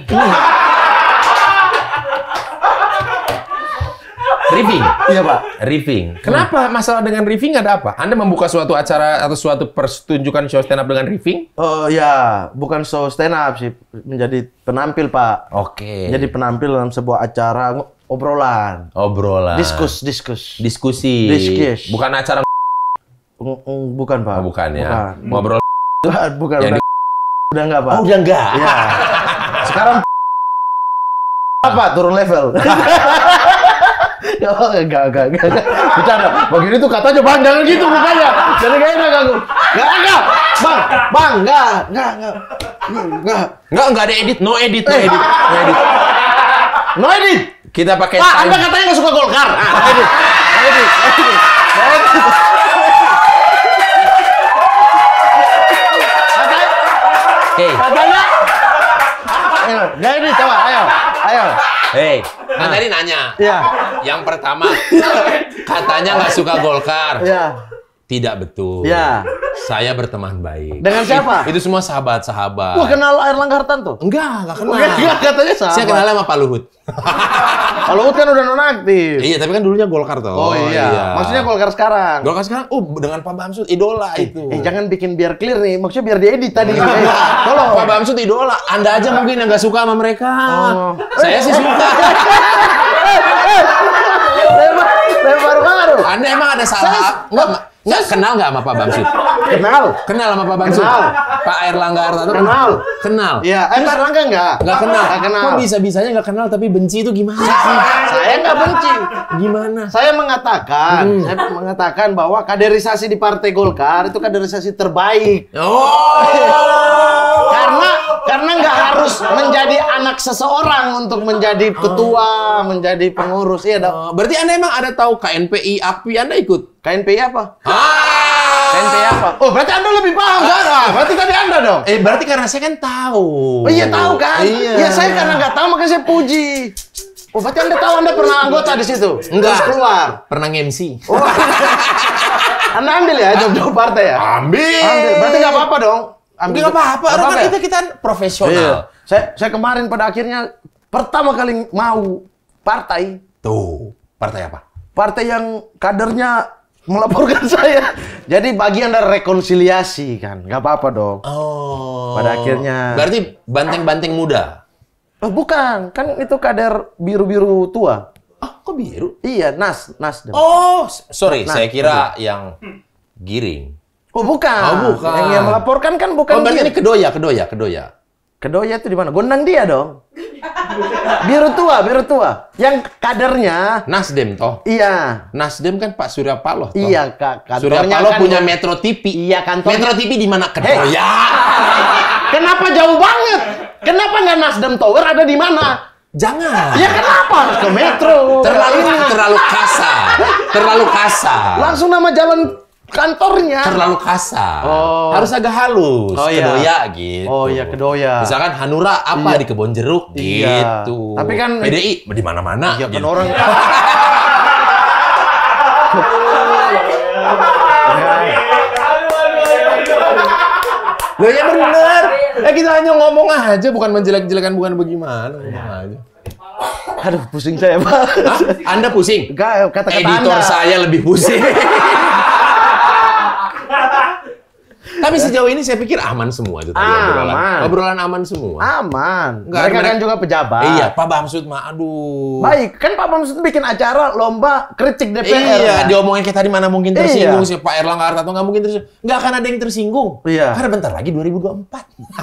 Riffing. Iya Pak. Riffing. Kenapa masalah dengan riffing ada apa? Anda membuka suatu acara atau suatu pertunjukan show stand up dengan riffing? Oh ya, bukan show stand up sih, menjadi penampil Pak. Oke. Jadi penampil dalam sebuah acara obrolan. Obrolan. Diskusi. Diskusi. Bukan acara. Bukan Pak. Oh, bukan ya. Bukan. Ngobrol. Bukan. Yang Udah enggak Pak. Oh, udah enggak. Ya. Sekarang apa? Turun level. Enggak. Bercanda. Begini tuh katanya Bang, jangan gitu mukanya. Jadi gak enak aku. Enggak. Bang, Enggak ada edit. No edit. No edit. Kita pakai Pak, time. Anda katanya nggak suka Golkar. No edit. Katanya. Nggak edit, coba. Ayo. Hei, kan tadi nanya. Iya. Yang pertama, katanya nggak suka Golkar. Iya. Tidak betul. Iya. Saya berteman baik. Dengan siapa? Itu semua sahabat-sahabat. Wah, kenal Erlangga Hartanto? Enggak kenal. Enggak, katanya sahabat. Saya kenal sama Pak Luhut. Pak Luhut kan udah nonaktif. Iya, tapi kan dulunya Golkar tuh. Oh iya. Maksudnya Golkar sekarang. Golkar sekarang, dengan Pak Bamsud idola itu. Jangan bikin biar clear nih. Maksudnya biar diedit tadi. Tolong. Pak Bamsud idola. Anda aja mungkin yang nggak suka sama mereka. Saya sih suka. Baru-baru. Anda emang ada salah? Nggak kenal nggak sama Pak Bamsud? Kenal sama Pak Bamsud? Kenal. Pak Erlangga Hartarto? Kenal. Iya. Pak Erlangga enggak? Nggak kenal. Nggak kenal. Kok bisa-bisanya nggak kenal tapi benci itu gimana sih? Saya nggak benci. Gimana? Saya mengatakan bahwa kaderisasi di Partai Golkar itu kaderisasi terbaik. Karena nggak harus menjadi anak seseorang untuk menjadi ketua, menjadi pengurus. Iya dong. Berarti Anda emang ada tahu KNPI, AKPI, Anda ikut? KNPI apa? KNPI apa? Oh, berarti Anda lebih paham kan? Berarti tadi Anda dong. Berarti karena saya kan tahu. Oh iya tahu kan? Iya. Ya saya karena nggak tahu makanya saya puji. Oh, berarti Anda tahu Anda pernah anggota di situ? Enggak. Terus keluar. Pernah MC. Oh. Anda ambil ya job-job partai ya? Ambil. Berarti nggak apa-apa dong. Nggak apa-apa. Kan kita profesional. Iya. Saya kemarin pada akhirnya pertama kali mau partai. Tuh. Partai apa? Partai yang kadernya melaporkan saya. Jadi bagian dari rekonsiliasi kan. Nggak apa-apa dong. Oh. Pada akhirnya. Berarti banteng-banteng muda? Oh, bukan. Kan itu kader biru-biru tua. Kok biru? Iya, Nasdem. Oh, sorry. Saya kira yang giring. Oh, bukan. Oh, bukan. Yang melaporkan kan bukan berarti dia. ini kedoya. Kedoya itu di mana? Gondang dia dong. Biru tua. Yang kadernya Nasdem toh? iya. Nasdem kan Pak Surya Paloh toh? Iya, kantornya Surya Paloh kan punya Metro TV. Iya, kantor. Metro TV di mana? Kedoya. Kenapa jauh banget? Kenapa nggak Nasdem Tower ada di mana? Jangan. Ya kenapa harus ke Metro? Terlalu kasar. Langsung nama jalan kantornya. Terlalu kasar. Oh. Harus agak halus. Oh, iya. Kedoya gitu. Oh iya, Kedoya. Misalkan Hanura apa di Kebon Jeruk Iya. gitu. Tapi kan PDI di mana-mana. iya kan gitu. orang. Loh ya bener. Kita hanya ngomong aja, bukan menjelek-jelekan, bukan bagaimana. Ngomong aja. Aduh, pusing saya, Pak. Hah? Anda pusing? Enggak, kata-kata Editor Anda. saya lebih pusing. Tapi sejauh ini saya pikir aman semua itu tadi obrolan. Aman. Obrolan aman semua. Aman. Nggak, Mereka kan juga pejabat. Iya, Pak Bamsud mah aduh. Baik, kan Pak Bamsud bikin acara lomba kritik DPR. Iya, kan? diomongin kayak tadi mana mungkin tersinggung Iya. si Pak Erlangga Hartarto nggak mungkin tersinggung. Nggak akan ada yang tersinggung. Iya. Karena bentar lagi 2024.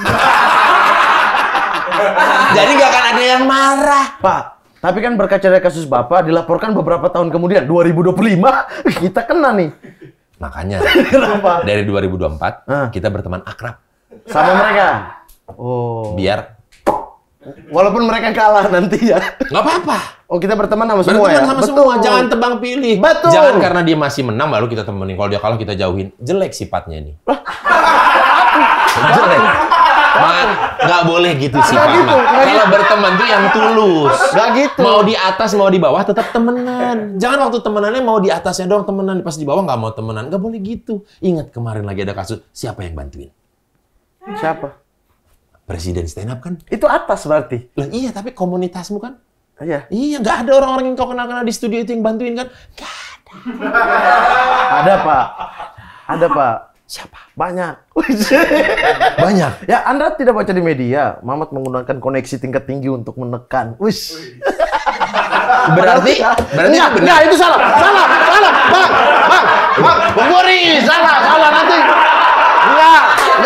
Jadi nggak akan ada yang marah. Pak, tapi kan berkaca dari kasus Bapak dilaporkan beberapa tahun kemudian 2025 kita kena nih. Makanya Kenapa? dari 2024 Ah. kita berteman akrab. Sama mereka. Oh. Biar Walaupun mereka kalah nanti ya. nggak apa-apa. Oh, kita berteman sama semua ya. Berteman sama semua, jangan tebang pilih. Betul. Jangan karena dia masih menang baru kita temenin. Kalau dia kalah kita jauhin. Jelek sifatnya nih. Jelek. Nggak boleh gitu sifatnya. gitu, nggak Kalau gitu. berteman tuh yang tulus. Nggak gitu. Mau di atas mau di bawah tetap temenan. Jangan waktu temenannya mau di atasnya doang temenan, pas di bawah nggak mau temenan. Nggak boleh gitu. Ingat kemarin lagi ada kasus siapa yang bantuin? Siapa? Presiden stand up kan? Itu atas berarti. Lah iya, tapi komunitasmu kan? Iya. Iya, nggak ada orang-orang yang kau kenal-kenal di studio itu yang bantuin kan? Nggak ada. Ada, Pak. Ada, Pak. Siapa? Banyak. Banyak. Ya, Anda tidak baca di media. Mamat menggunakan koneksi tingkat tinggi untuk menekan. Wis. Berarti enggak, benar. enggak, itu salah. Salah. Bang. Bang Boris, salah nanti. Enggak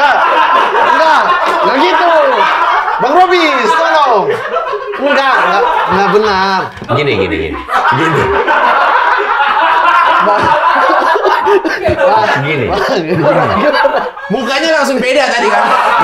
gitu. Bang Robis, tolong. Enggak benar. Gini. Gini. Mukanya langsung beda tadi kan.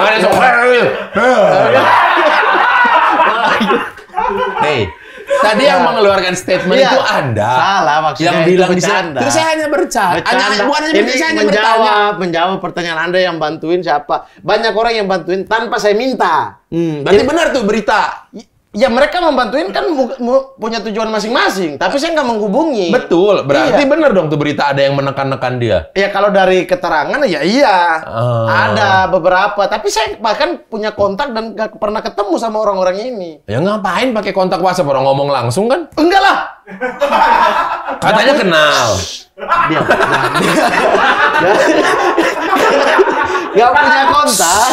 Hei, tadi yang mengeluarkan statement Iya. itu Anda. Salah maksudnya. Yang itu bilang di bercanda. Terus saya hanya bercanda. Bukan hanya Ini bercanda, saya hanya bertanya. menjawab pertanyaan Anda yang bantuin siapa. Banyak orang yang bantuin tanpa saya minta. Berarti benar tuh berita. Ya mereka membantuin kan punya tujuan masing-masing, tapi saya nggak menghubungi. Betul, berarti Iya. benar dong tuh berita ada yang menekan-nekan dia. Ya kalau dari keterangan ya iya, Oh. ada beberapa. Tapi saya bahkan punya kontak dan nggak pernah ketemu sama orang-orang ini. Ya ngapain pakai kontak WhatsApp, orang ngomong langsung kan? Enggak lah. Katanya kenal. Dia nggak punya kontak.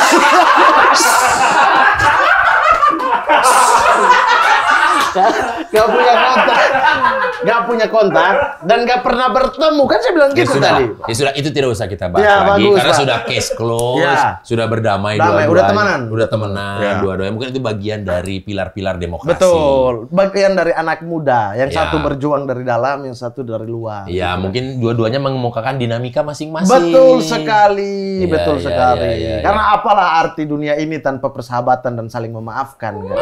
Nggak punya kontak dan nggak pernah bertemu kan saya bilang Ya gitu sudah, tadi. ya sudah, itu tidak usah kita bahas Ya, lagi bagus, karena Pak. sudah case close, Ya. sudah berdamai Damai, dua-duanya. udah temenan. Udah temenan, Ya. dua-duanya. Mungkin itu bagian dari pilar-pilar demokrasi. Betul, bagian dari anak muda, yang Ya. satu berjuang dari dalam, yang satu dari luar. Ya, mungkin dua-duanya mengemukakan dinamika masing-masing. Betul sekali, Ya, betul ya, sekali. ya, ya, ya. Karena apalah arti dunia ini tanpa persahabatan dan saling memaafkan. Kan?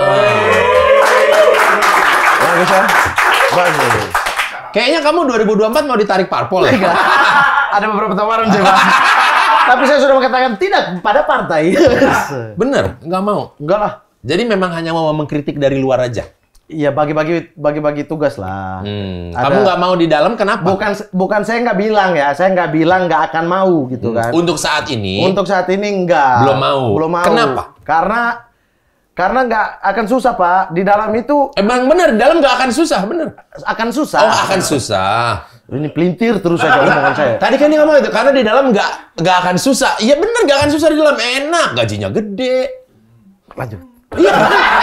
Bagus ya? Bagus. Kayaknya kamu 2024 mau ditarik parpol ya? Ada beberapa tawaran sih, Pak. Tapi saya sudah mengatakan tidak pada partai. Bener, nggak mau. Enggak lah. Jadi memang hanya mau mengkritik dari luar aja. Iya, bagi-bagi tugas lah. Ada- Kamu nggak mau di dalam, kenapa? Bukan saya nggak bilang ya, saya nggak bilang nggak akan mau gitu kan. Untuk saat ini, Untuk saat ini enggak. Belum mau. Belum mau. Kenapa? Karena nggak akan susah, Pak. Di dalam itu emang bener, di dalam nggak akan susah, bener. akan susah. Oh, akan susah. Ini pelintir terus aja omongan saya. Tadi kan dia ngomong itu, karena di dalam nggak akan susah. Iya bener, nggak akan susah di dalam. Enak, gajinya gede. Lanjut. Iya.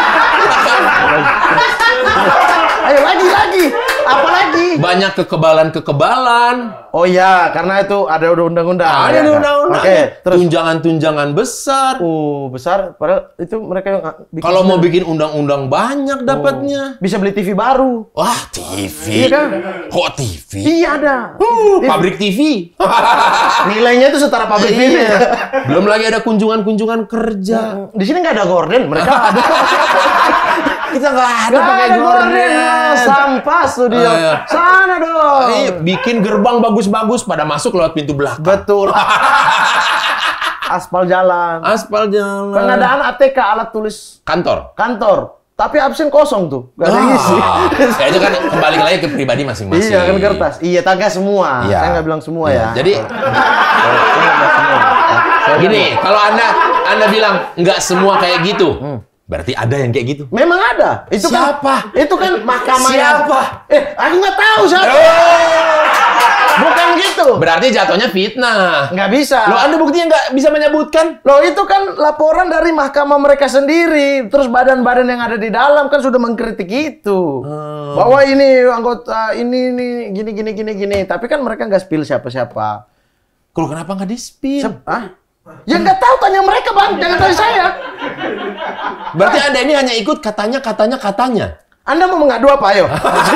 Ayo lagi. Apa lagi? Banyak kekebalan. Oh iya, karena itu ada undang-undang. Ada ya, di kan? undang-undang. Oke, terus. Tunjangan-tunjangan besar. Oh, besar. Padahal itu mereka yang bikin Kalau mau sendiri. bikin undang-undang banyak dapatnya. Bisa beli TV baru. Wah, TV. Iya kan? Kok TV? Iya ada. Pabrik TV. Nilainya itu setara pabrik TV. Iya. Belum lagi ada kunjungan-kunjungan kerja. Di sini nggak ada gorden, mereka ada. Kita nggak ada Nggak pakai ada gorden. Sampah studio. Iya. Sana dong. Iya, bikin gerbang bagus-bagus pada masuk lewat pintu belakang. Betul. Aspal jalan. Aspal jalan. Pengadaan ATK, alat tulis Kantor. kantor. Tapi absen kosong tuh. Gak ada yang isi. Ya itu kan kembali lagi ke pribadi masing-masing. Iya kan kertas. Iya, tangga semua. Iya. Saya nggak bilang semua Iya, ya. Jadi Saya nggak bilang semua. gini, kalau anda bilang nggak semua kayak gitu, berarti ada yang kayak gitu. Memang ada. Itu Siapa? Kan, itu kan mahkamah Siapa? aku nggak tahu siapa. Bukan gitu. Berarti jatuhnya fitnah. Nggak bisa. Loh, anda buktinya nggak bisa menyebutkan? Loh, itu kan laporan dari mahkamah mereka sendiri. Terus badan-badan yang ada di dalam kan sudah mengkritik itu. Bahwa ini anggota ini gini. Tapi kan mereka nggak spill siapa-siapa. Kalau kenapa nggak di-spill? Ah? Ya nggak tahu, tanya mereka, Bang. Jangan tanya saya. Berarti anda ini hanya ikut katanya. Anda mau mengadu apa, ayo?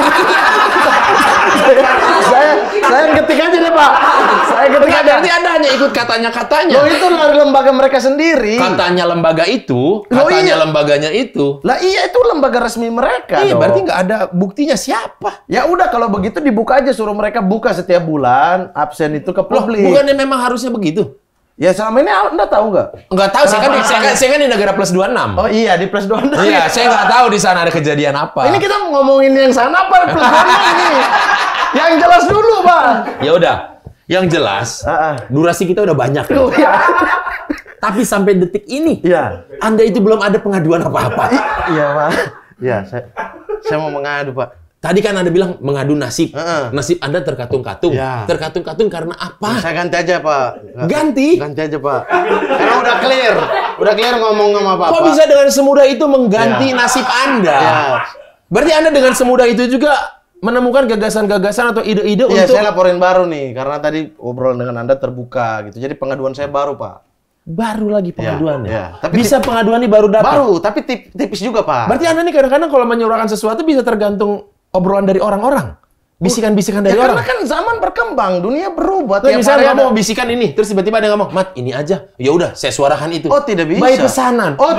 saya ketik aja deh, Pak. Saya ketik aja. Berarti anda hanya ikut katanya. Loh, itu dari lembaga mereka sendiri. Katanya lembaga itu, Loh, katanya iya. lembaganya itu. Lah iya, itu lembaga resmi mereka. Iya, dong. berarti nggak ada buktinya siapa. Ya udah, kalau begitu dibuka aja, suruh mereka buka setiap bulan absen itu ke Loh, publik. bukannya memang harusnya begitu? Ya selama ini Anda tahu nggak? Nggak tahu, saya kan di negara plus 26. Oh iya, di plus 26. Iya, saya nggak tahu di sana ada kejadian apa. Ini kita ngomongin yang sana apa plus 26 nih? Yang jelas dulu, Pak. Ya udah, yang jelas durasi kita udah banyak. Oh, iya. Tapi sampai detik ini, Iya. Anda itu belum ada pengaduan apa-apa. Iya, Pak. Iya, saya mau mengadu, Pak. Tadi kan Anda bilang mengadu nasib. Heeh. Nasib Anda terkatung-katung. Ya. Terkatung-katung karena apa? Saya ganti aja, Pak. Ganti? Ganti aja, Pak. Karena udah clear. Udah clear ngomong sama Bapak. Kok bisa dengan semudah itu mengganti nasib Anda? Ya. Berarti Anda dengan semudah itu juga menemukan gagasan-gagasan atau ide-ide Iya, untuk... saya laporin baru nih. Karena tadi obrolan dengan Anda terbuka gitu. Jadi pengaduan saya baru, Pak. Baru lagi pengaduannya. ya. Tapi Bisa pengaduan ini baru dapat. Baru, tapi tipis juga, Pak. Berarti Anda nih kadang-kadang kalau menyuarakan sesuatu bisa tergantung obrolan dari orang-orang. Bisikan-bisikan dari Ya, orang. karena kan zaman berkembang, dunia berubah. Terus Tiap misalnya hari kamu ada- bisikan ini, terus tiba-tiba ada yang ngomong, "Mat, ini aja." Ya udah, saya suarakan itu. Oh, tidak bisa. Baik pesanan. Oh,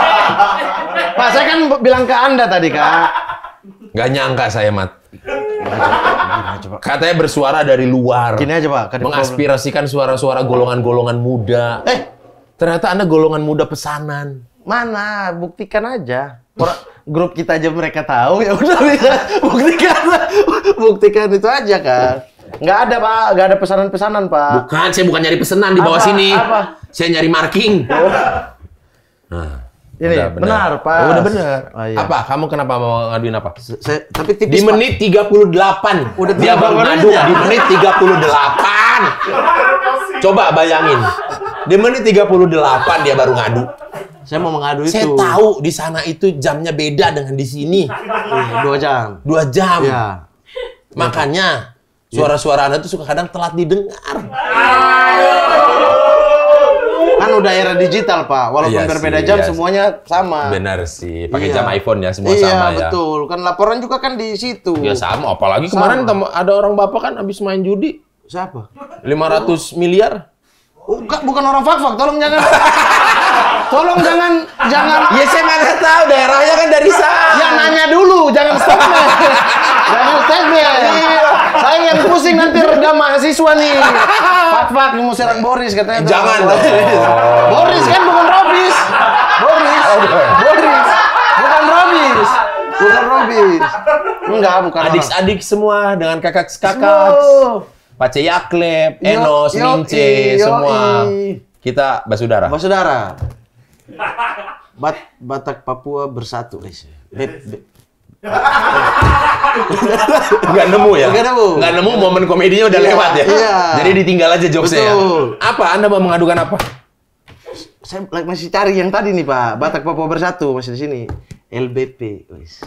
Pak, saya kan bilang ke Anda tadi, Kak. Nggak nyangka saya, Mat. Katanya bersuara dari luar. Gini aja, Pak. Mengaspirasikan suara-suara golongan-golongan muda. Ternyata Anda golongan muda pesanan. Mana? Buktikan aja. Grup kita aja mereka tahu, ya udah bisa buktikan itu aja kan. Nggak ada, Pak. Nggak ada pesanan-pesanan, Pak. Bukan, saya bukan nyari pesanan di bawah sini. Apa? Saya nyari marking. Nah, ini udah benar, Pak. Oh, udah benar. Oh, iya. Apa? Kamu kenapa mau ngaduin apa? Tapi Di tipis, Pak. menit 38. Udah Dia baru 38 ngadu aja. di menit 38. Coba bayangin. Di menit 38 dia baru ngadu. Saya mau mengadu itu. Saya tahu di sana itu jamnya beda dengan di sini. 2 jam. 2 jam. Ya. Makanya suara-suara Anda tuh suka kadang telat didengar. Kan udah era digital, Pak. Walaupun Iya berbeda sih, jam, iya semuanya sama. Benar sih. Pakai Iya. jam iPhone ya, semua Iya, sama ya. betul. Kan laporan juga kan di situ. Ya sama, apalagi Sama. kemarin ada orang bapak kan habis main judi Siapa? 500 miliar. Bukan orang fak-fak, tolong jangan. Tolong jangan. Ya saya nggak tahu, daerahnya kan dari sana. Ya nanya dulu, jangan statement. Jangan statement. Saya yang pusing nanti reda mahasiswa nih. Fak-fak mau serang Boris katanya. Jangan dong. Boris kan bukan Robis. Boris. Boris. Bukan Robis. Bukan Robis. Enggak, bukan orang. Adik-adik semua dengan kakak-kakak. Oh. Pace Yaklep, Yo- Enos, yo- Mince, i- yo- semua. i. Kita bersaudara. Saudara. Batak Papua bersatu. Nggak nemu ya? Nggak nemu. Nggak nemu, momen komedinya udah Iya, lewat ya? iya. Jadi ditinggal aja jokesnya ya? Betul. Apa? Anda mau mengadukan apa? Saya masih cari yang tadi nih, Pak. Batak Papua Bersatu masih di sini. LBP. Wis.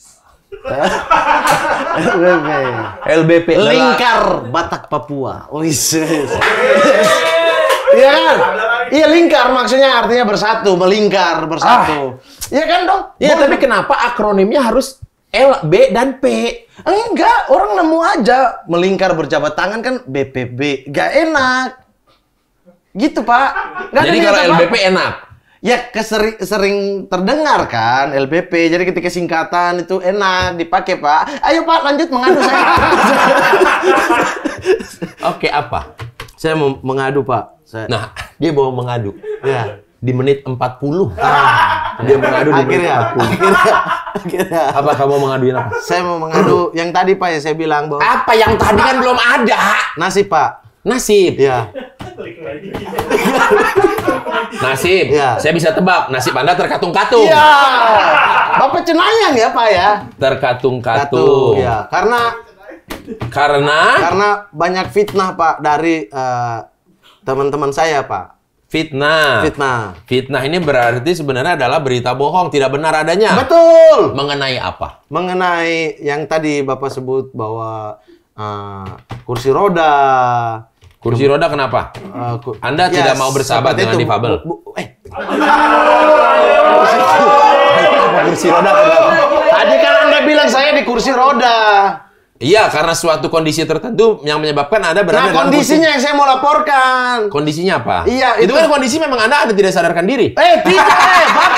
LBP. LBP. Lingkar Batak Papua. Wis. Iya kan? Iya, lingkar maksudnya artinya bersatu, melingkar, bersatu. Iya kan, dong? Iya, tapi kenapa akronimnya harus L, B, dan P? Enggak, orang nemu aja melingkar berjabat tangan kan BPB. Gak enak. Gitu, Pak. Nggak ada Jadi niat kalau apa-apa. LBP enak. Ya, sering terdengar kan LBP. Jadi ketika singkatan itu enak dipakai, Pak. Ayo, Pak, lanjut mengadu saya. Oke, apa? Saya mau mengadu, Pak. Nah, dia bawa mengadu. Ya. Di menit 40. Dia mengadu di menit Akhirnya. Apa kamu mengaduin apa? Saya mau mengadu yang tadi, Pak, yang saya bilang bahwa Apa yang tadi kan belum ada? nasib, Pak. Nasib. Ya. Nasib. Iya. Saya bisa tebak. Nasib Anda terkatung-katung. Iya. Bapak cenayang ya, Pak ya. Terkatung-katung. Ya. Karena Karena banyak fitnah, Pak, dari teman-teman saya, Pak. fitnah. Fitnah ini berarti sebenarnya adalah berita bohong, tidak benar adanya. Betul. Mengenai apa? Mengenai yang tadi Bapak sebut bahwa kursi roda. Kursi roda kenapa? Anda Ya, tidak mau bersahabat seperti dengan itu. difabel? Kursi roda kenapa? Tadi kan Anda bilang saya di kursi roda. Iya, karena suatu kondisi tertentu yang menyebabkan Anda berada Nah, dalam kondisinya yang saya mau laporkan. Kondisinya apa? Iya, itu itu- kan kondisi memang Anda tidak sadarkan diri. Tidak, Bapak.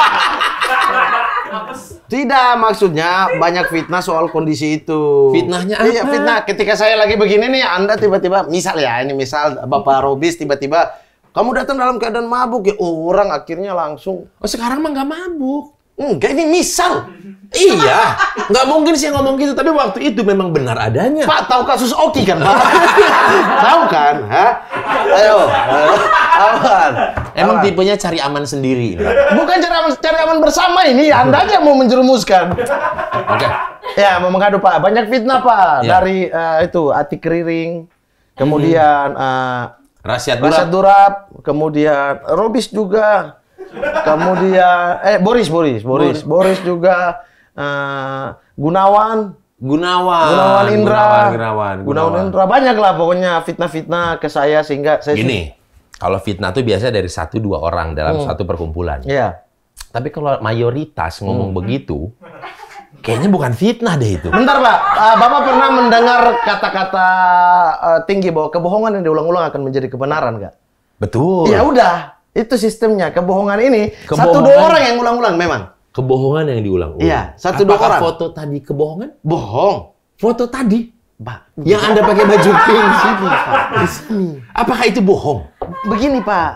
Tidak, maksudnya banyak fitnah soal kondisi itu. Fitnahnya Iya, apa? fitnah. Ketika saya lagi begini nih, Anda tiba-tiba, misal Bapak Robis tiba-tiba, kamu datang dalam keadaan mabuk ya, orang akhirnya langsung, Oh, sekarang mah nggak mabuk. enggak, ini misal. Iya, nggak mungkin sih ngomong gitu. Tapi waktu itu memang benar adanya. Pak, tahu kasus Oki kan, Pak? Tahu kan? Hah? Ayo. Aman. Emang Aman. tipenya cari aman sendiri. Bukan cari aman bersama ini, Anda aja mau menjerumuskan. Oke. Ya, mau mengadu, Pak. Banyak fitnah, Pak. Ya. Dari itu Atik Riring, kemudian Rasyad Rasyad Durab. Durab, kemudian Robis juga, kemudian Boris juga, Gunawan Indra, Gunawan. Indra, banyak lah pokoknya fitnah-fitnah ke saya sehingga saya Gini, kalau fitnah tuh biasa dari 1-2 orang dalam satu perkumpulan. Iya. Tapi kalau mayoritas ngomong begitu, kayaknya bukan fitnah deh itu. Bentar, Pak. Bapak pernah mendengar kata-kata tinggi bahwa kebohongan yang diulang-ulang akan menjadi kebenaran, nggak? Betul. Ya udah, itu sistemnya. Kebohongan ini Kebohongan. 1-2 orang yang ulang-ulang memang. Kebohongan yang diulang-ulang. Iya, 1-2 Apakah orang. foto tadi kebohongan? Bohong. Foto tadi Pak, yang Anda pakai baju pink sini, Pak. Di sini. apakah itu bohong? Begini, Pak.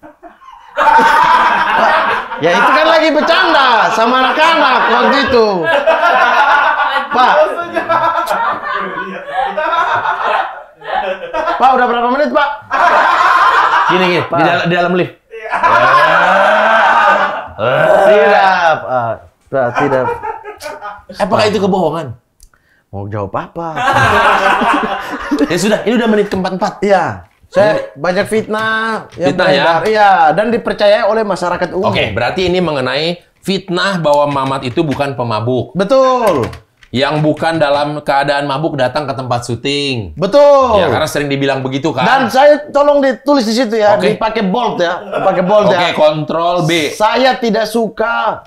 Pak, ya itu kan lagi bercanda sama anak-anak waktu itu. Pak. Pak, udah berapa menit, Pak? Gini, Pak. di dalam lift. Tidak, Pak. Pak, tidak. Apakah itu kebohongan? Mau jawab apa? Ya sudah, ini udah menit ke-44. Iya. Saya banyak fitnah yang Fitnah, ya? beredar. Iya, dan dipercayai oleh masyarakat umum. Oke, berarti ini mengenai fitnah bahwa Mamat itu bukan pemabuk. Betul. Yang bukan dalam keadaan mabuk datang ke tempat syuting. Betul. Ya, karena sering dibilang begitu kan. Dan saya tolong ditulis di situ ya, Oke. dipakai bold ya, pakai bold Oke, ya. kontrol B. Saya tidak suka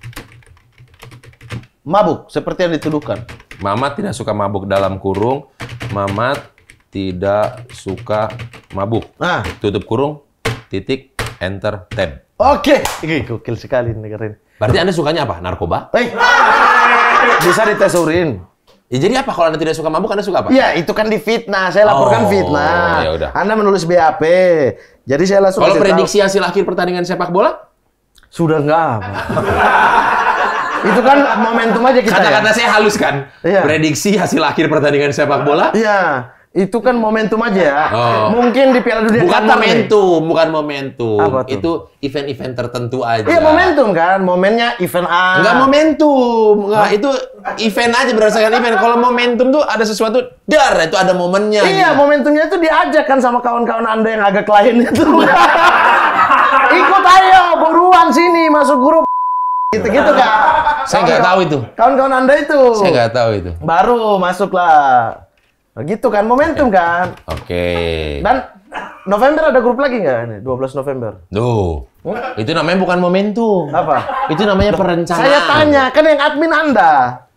mabuk seperti yang dituduhkan. Mamat tidak suka mabuk dalam kurung. Mamat tidak suka mabuk. Nah, Tutup kurung, titik, enter, tab. oke. Ih, gokil sekali negara ini. Berarti Anda sukanya apa? Narkoba? Bisa ditesurin. Ya, jadi apa kalau Anda tidak suka mabuk, Anda suka apa? Iya, itu kan difitnah. Saya laporkan Oh, fitnah. ya udah. Anda menulis BAP. Jadi saya langsung Kalau kasih tahu. prediksi hasil akhir pertandingan sepak bola? Sudah enggak. Itu kan momentum aja kita Kata-kata ya. saya halus kan? Iya. Prediksi hasil akhir pertandingan sepak bola? Iya, itu kan momentum aja. Oh. Mungkin di Piala Dunia Bukan Qatar nih. momentum, bukan momentum. Apa tuh? Itu event-event tertentu aja. Iya, momentum kan. Momennya event A. Enggak momentum. Enggak, itu event aja berdasarkan event. Kalau momentum tuh ada sesuatu, itu ada momennya. Iya, gitu. momentumnya itu diajak kan sama kawan-kawan Anda yang agak lain itu. Ikut ayo, buruan sini masuk grup. Gitu-gitu kan. Saya nggak tahu itu. Kawan-kawan Anda itu. Saya nggak tahu itu. Baru masuklah. Gitu kan, momentum kan. Oke. Dan November ada grup lagi nggak? Ini 12 November. Duh. Itu namanya bukan momentum. Apa? Itu namanya perencanaan. Saya tanya, kan yang admin Anda.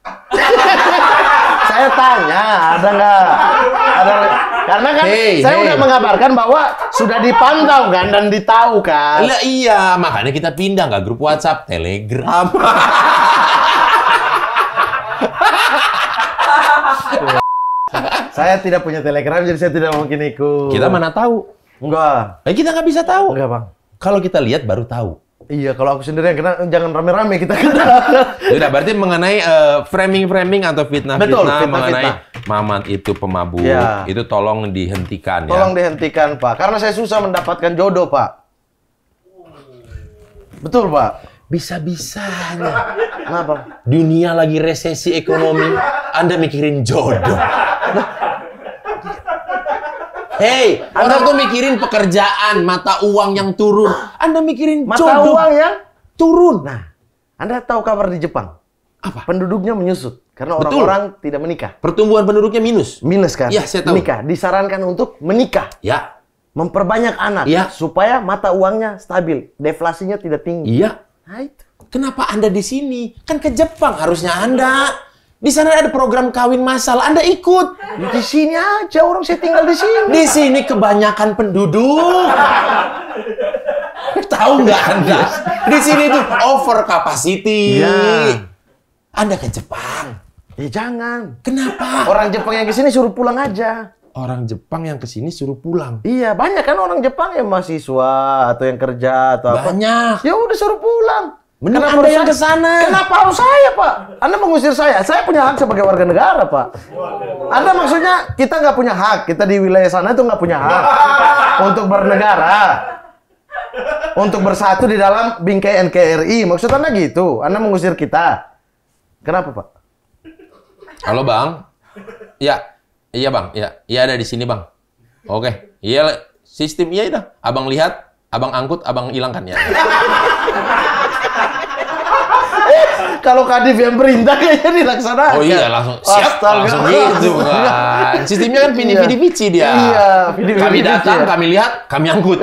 Saya tanya, ada nggak? Ada, karena kan saya udah mengabarkan bahwa sudah dipantau kan dan ditahu kan. Lah iya, makanya kita pindah nggak grup WhatsApp, Telegram. Saya tidak punya Telegram, jadi saya tidak mungkin ikut. Kita mana tahu? Enggak. Kita nggak bisa tahu. Enggak, Bang. Kalau kita lihat baru tahu. Iya, kalau aku sendiri yang kena, jangan rame-rame kita kena. Udah, berarti mengenai framing-framing atau fitnah-fitnah Betul, fitnah-fitnah. mengenai Mamat itu pemabuk, Ya. itu tolong dihentikan Tolong ya. dihentikan, Pak. Karena saya susah mendapatkan jodoh, Pak. Betul, Pak. Bisa-bisanya. Kenapa? Dunia lagi resesi ekonomi, Anda mikirin jodoh. Hei, orang tuh mikirin pekerjaan, mata uang yang turun. Anda mikirin Mata jodoh uang yang turun. Nah, Anda tahu kabar di Jepang? Apa? Penduduknya menyusut karena Betul. orang-orang tidak menikah. Pertumbuhan penduduknya minus. Minus kan? Iya, saya tahu. Menikah. Disarankan untuk menikah. Ya, Memperbanyak anak. Iya. Supaya mata uangnya stabil. Deflasinya tidak tinggi. iya. Nah, itu. Kenapa Anda di sini? Kan ke Jepang harusnya Anda. Di sana ada program kawin massal, Anda ikut. Di sini aja, orang saya tinggal di sini. Di sini kebanyakan penduduk. Tahu nggak Anda? Di sini tuh over capacity. Iya. Anda ke Jepang. Jangan. Kenapa? Orang Jepang yang ke sini suruh pulang aja. Orang Jepang yang ke sini suruh pulang. Iya, banyak kan orang Jepang yang mahasiswa atau yang kerja atau apa. Banyak. Ya udah suruh pulang. Mending Kenapa Anda harus yang saya? ke sana. Kenapa harus saya, Pak? Anda mengusir saya. Saya punya hak sebagai warga negara, Pak. Anda maksudnya kita nggak punya hak. Kita di wilayah sana itu nggak punya hak untuk bernegara. Untuk bersatu di dalam bingkai NKRI. Maksud Anda gitu? Anda mengusir kita. Kenapa, Pak? Halo Bang. Ya, iya Bang. Ya, iya ada di sini Bang. Oke, iya sistem iya dah. Abang lihat, abang angkut, abang hilangkan ya. Kalau Kadif yang perintah kayaknya dilaksanakan. Oh iya langsung siap, Astaga. langsung gitu kan. Sistemnya kan vidi vici dia. Iya, vidi-vidi Kami vici datang, ya. kami lihat, kami angkut.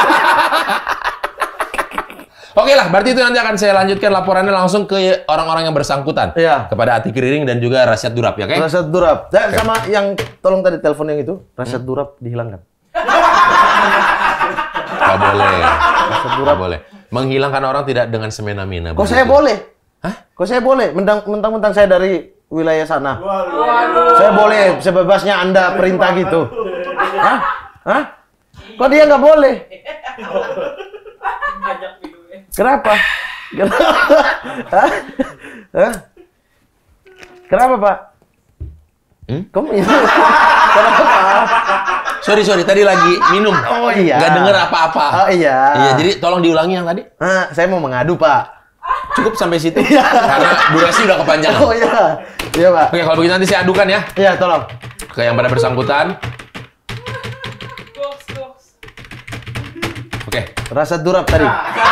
Oke lah, berarti itu nanti akan saya lanjutkan laporannya langsung ke orang-orang yang bersangkutan. Iya. Kepada Ati Keriring dan juga Rasyad Durap ya, oke? Rasyad Durap. Dan sama yang tolong tadi telepon yang itu, Rasyad Durap dihilangkan. Nggak boleh. Rasyad Nggak Durap. boleh. Menghilangkan orang tidak dengan semena-mena. Kok begitu. saya boleh? Hah? Kok saya boleh? Mentang-mentang saya dari wilayah sana? Saya boleh sebebasnya Anda perintah gitu. Hah? Hah? Kok dia nggak boleh? Kenapa? Kenapa? Hah? Hah? Kenapa, Pak? Kamu kenapa? Sorry, tadi lagi minum. Oh iya. Nggak denger apa-apa. Oh iya. Iya, jadi tolong diulangi yang tadi. Saya mau mengadu, Pak. Cukup sampai situ. Karena durasi udah kepanjangan. Oh iya. Iya, Pak. Oke, kalau begitu nanti saya adukan ya. Iya, tolong. Ke yang pada bersangkutan. Oke. Rasa durap tadi.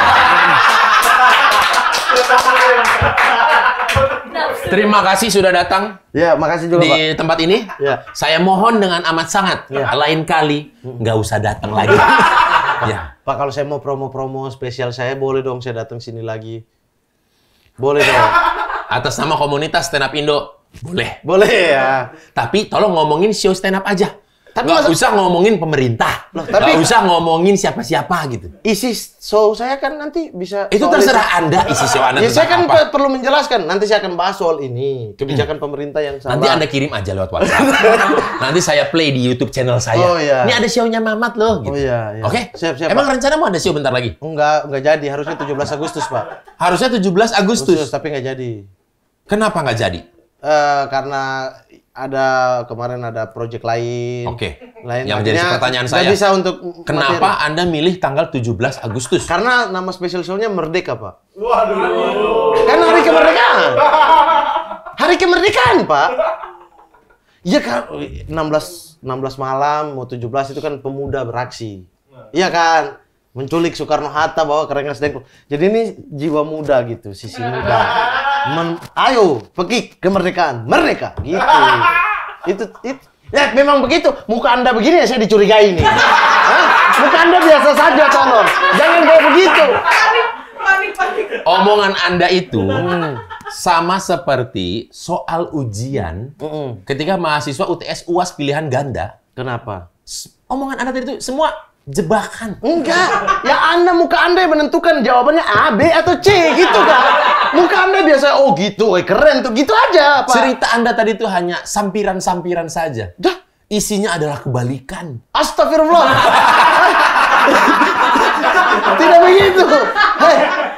Terima kasih sudah datang Ya, makasih juga, Pak. di tempat ini. Ya. Saya mohon dengan amat sangat, lain kali nggak usah datang lagi. Ya. Pak, kalau saya mau promo-promo spesial saya, boleh dong saya datang sini lagi. Boleh dong. Atas nama komunitas Stand Up Indo, boleh. Boleh ya. Tapi tolong ngomongin show stand up aja. Tapi Nggak usah ngomongin pemerintah. tapi- Nggak usah ngomongin siapa-siapa gitu. Isi show saya kan nanti bisa... Itu soal terserah Anda isi show Anda Ya, saya kan tentang apa. perlu menjelaskan. Nanti saya akan bahas soal ini. Kebijakan pemerintah yang salah. Nanti Anda kirim aja lewat WhatsApp. Nanti saya play di YouTube channel saya. Oh, iya. Ini ada show-nya Mamat loh. Gitu. Oh, iya, iya. Oke? Siap, Emang Pak. rencana mau ada show bentar lagi? Enggak jadi. Harusnya 17 Agustus, Pak. Harusnya 17 Agustus. Tapi nggak jadi. Kenapa nggak jadi? Karena kemarin ada project lain. Oke. Lain Yang jadi akhirnya pertanyaan nggak saya. bisa untuk Kenapa materi. Anda milih tanggal 17 Agustus? Karena nama special show-nya Merdeka, Pak. Kan hari kemerdekaan. Hari kemerdekaan, Pak. Iya kan 16 malam mau 17 itu kan pemuda beraksi. Iya kan? Menculik Soekarno-Hatta bawa ke Rengas Dengklok. Jadi ini jiwa muda gitu, sisi muda. Ayo, pekik kemerdekaan, merdeka gitu. Itu ya memang begitu. Muka Anda begini ya saya dicurigai nih. Hah? Muka Anda biasa saja, Tanor. Jangan kayak begitu. Panik. Omongan Anda itu sama seperti soal ujian ketika mahasiswa UTS UAS pilihan ganda. Kenapa? Omongan Anda tadi itu semua jebakan. Enggak. Ya muka Anda yang menentukan jawabannya A, B, atau C gitu kan. Muka Anda biasa, oh gitu, keren tuh. Gitu aja, Pak. Cerita Anda tadi itu hanya sampiran-sampiran saja. Dah. Isinya adalah kebalikan. Astagfirullah. Tidak begitu. Hei.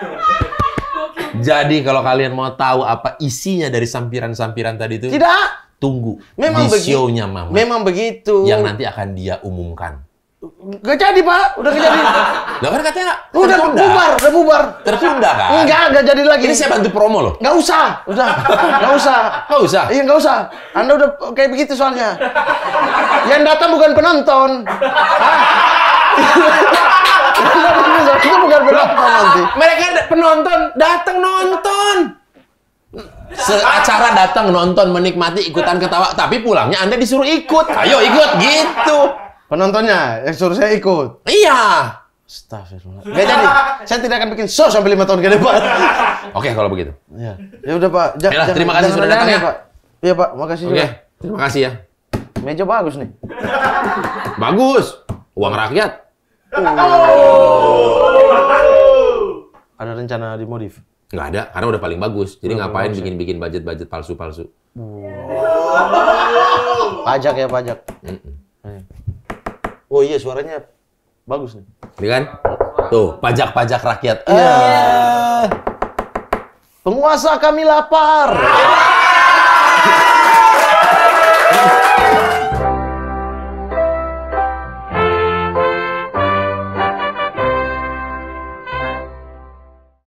Jadi kalau kalian mau tahu apa isinya dari sampiran-sampiran tadi itu, Tidak. tunggu Memang di show-nya Mama. Memang begitu. Yang nanti akan dia umumkan. Gak jadi, Pak. Udah gak jadi. Lah kan katanya Udah bubar. Tertunda kan? Enggak jadi lagi. Ini saya bantu promo loh. Nggak usah. Udah. Nggak usah. Nggak usah? Iya, nggak usah. Anda udah kayak begitu soalnya. Yang datang bukan penonton. Itu bukan penonton nanti. Mereka penonton datang nonton. Seacara datang nonton menikmati ikutan ketawa, tapi pulangnya Anda disuruh ikut. Ayo ikut gitu. Penontonnya yang suruh saya ikut. Iya. Astagfirullah. Nggak jadi. Saya tidak akan bikin show sampai 5 tahun ke depan. Oke kalau begitu. Ya. Ya udah, Pak. Yalah, terima kasih sudah datang ya. Pak. Iya, Pak. Makasih Oke. juga. Terima kasih ya. Meja bagus nih. Bagus. Uang rakyat. Ada rencana dimodif. Nggak ada, karena udah paling bagus. Jadi ngapain bikin budget palsu-palsu? Pajak ya, pajak. Oh iya, suaranya bagus nih. Ini kan? Tuh, pajak-pajak rakyat. Penguasa kami lapar.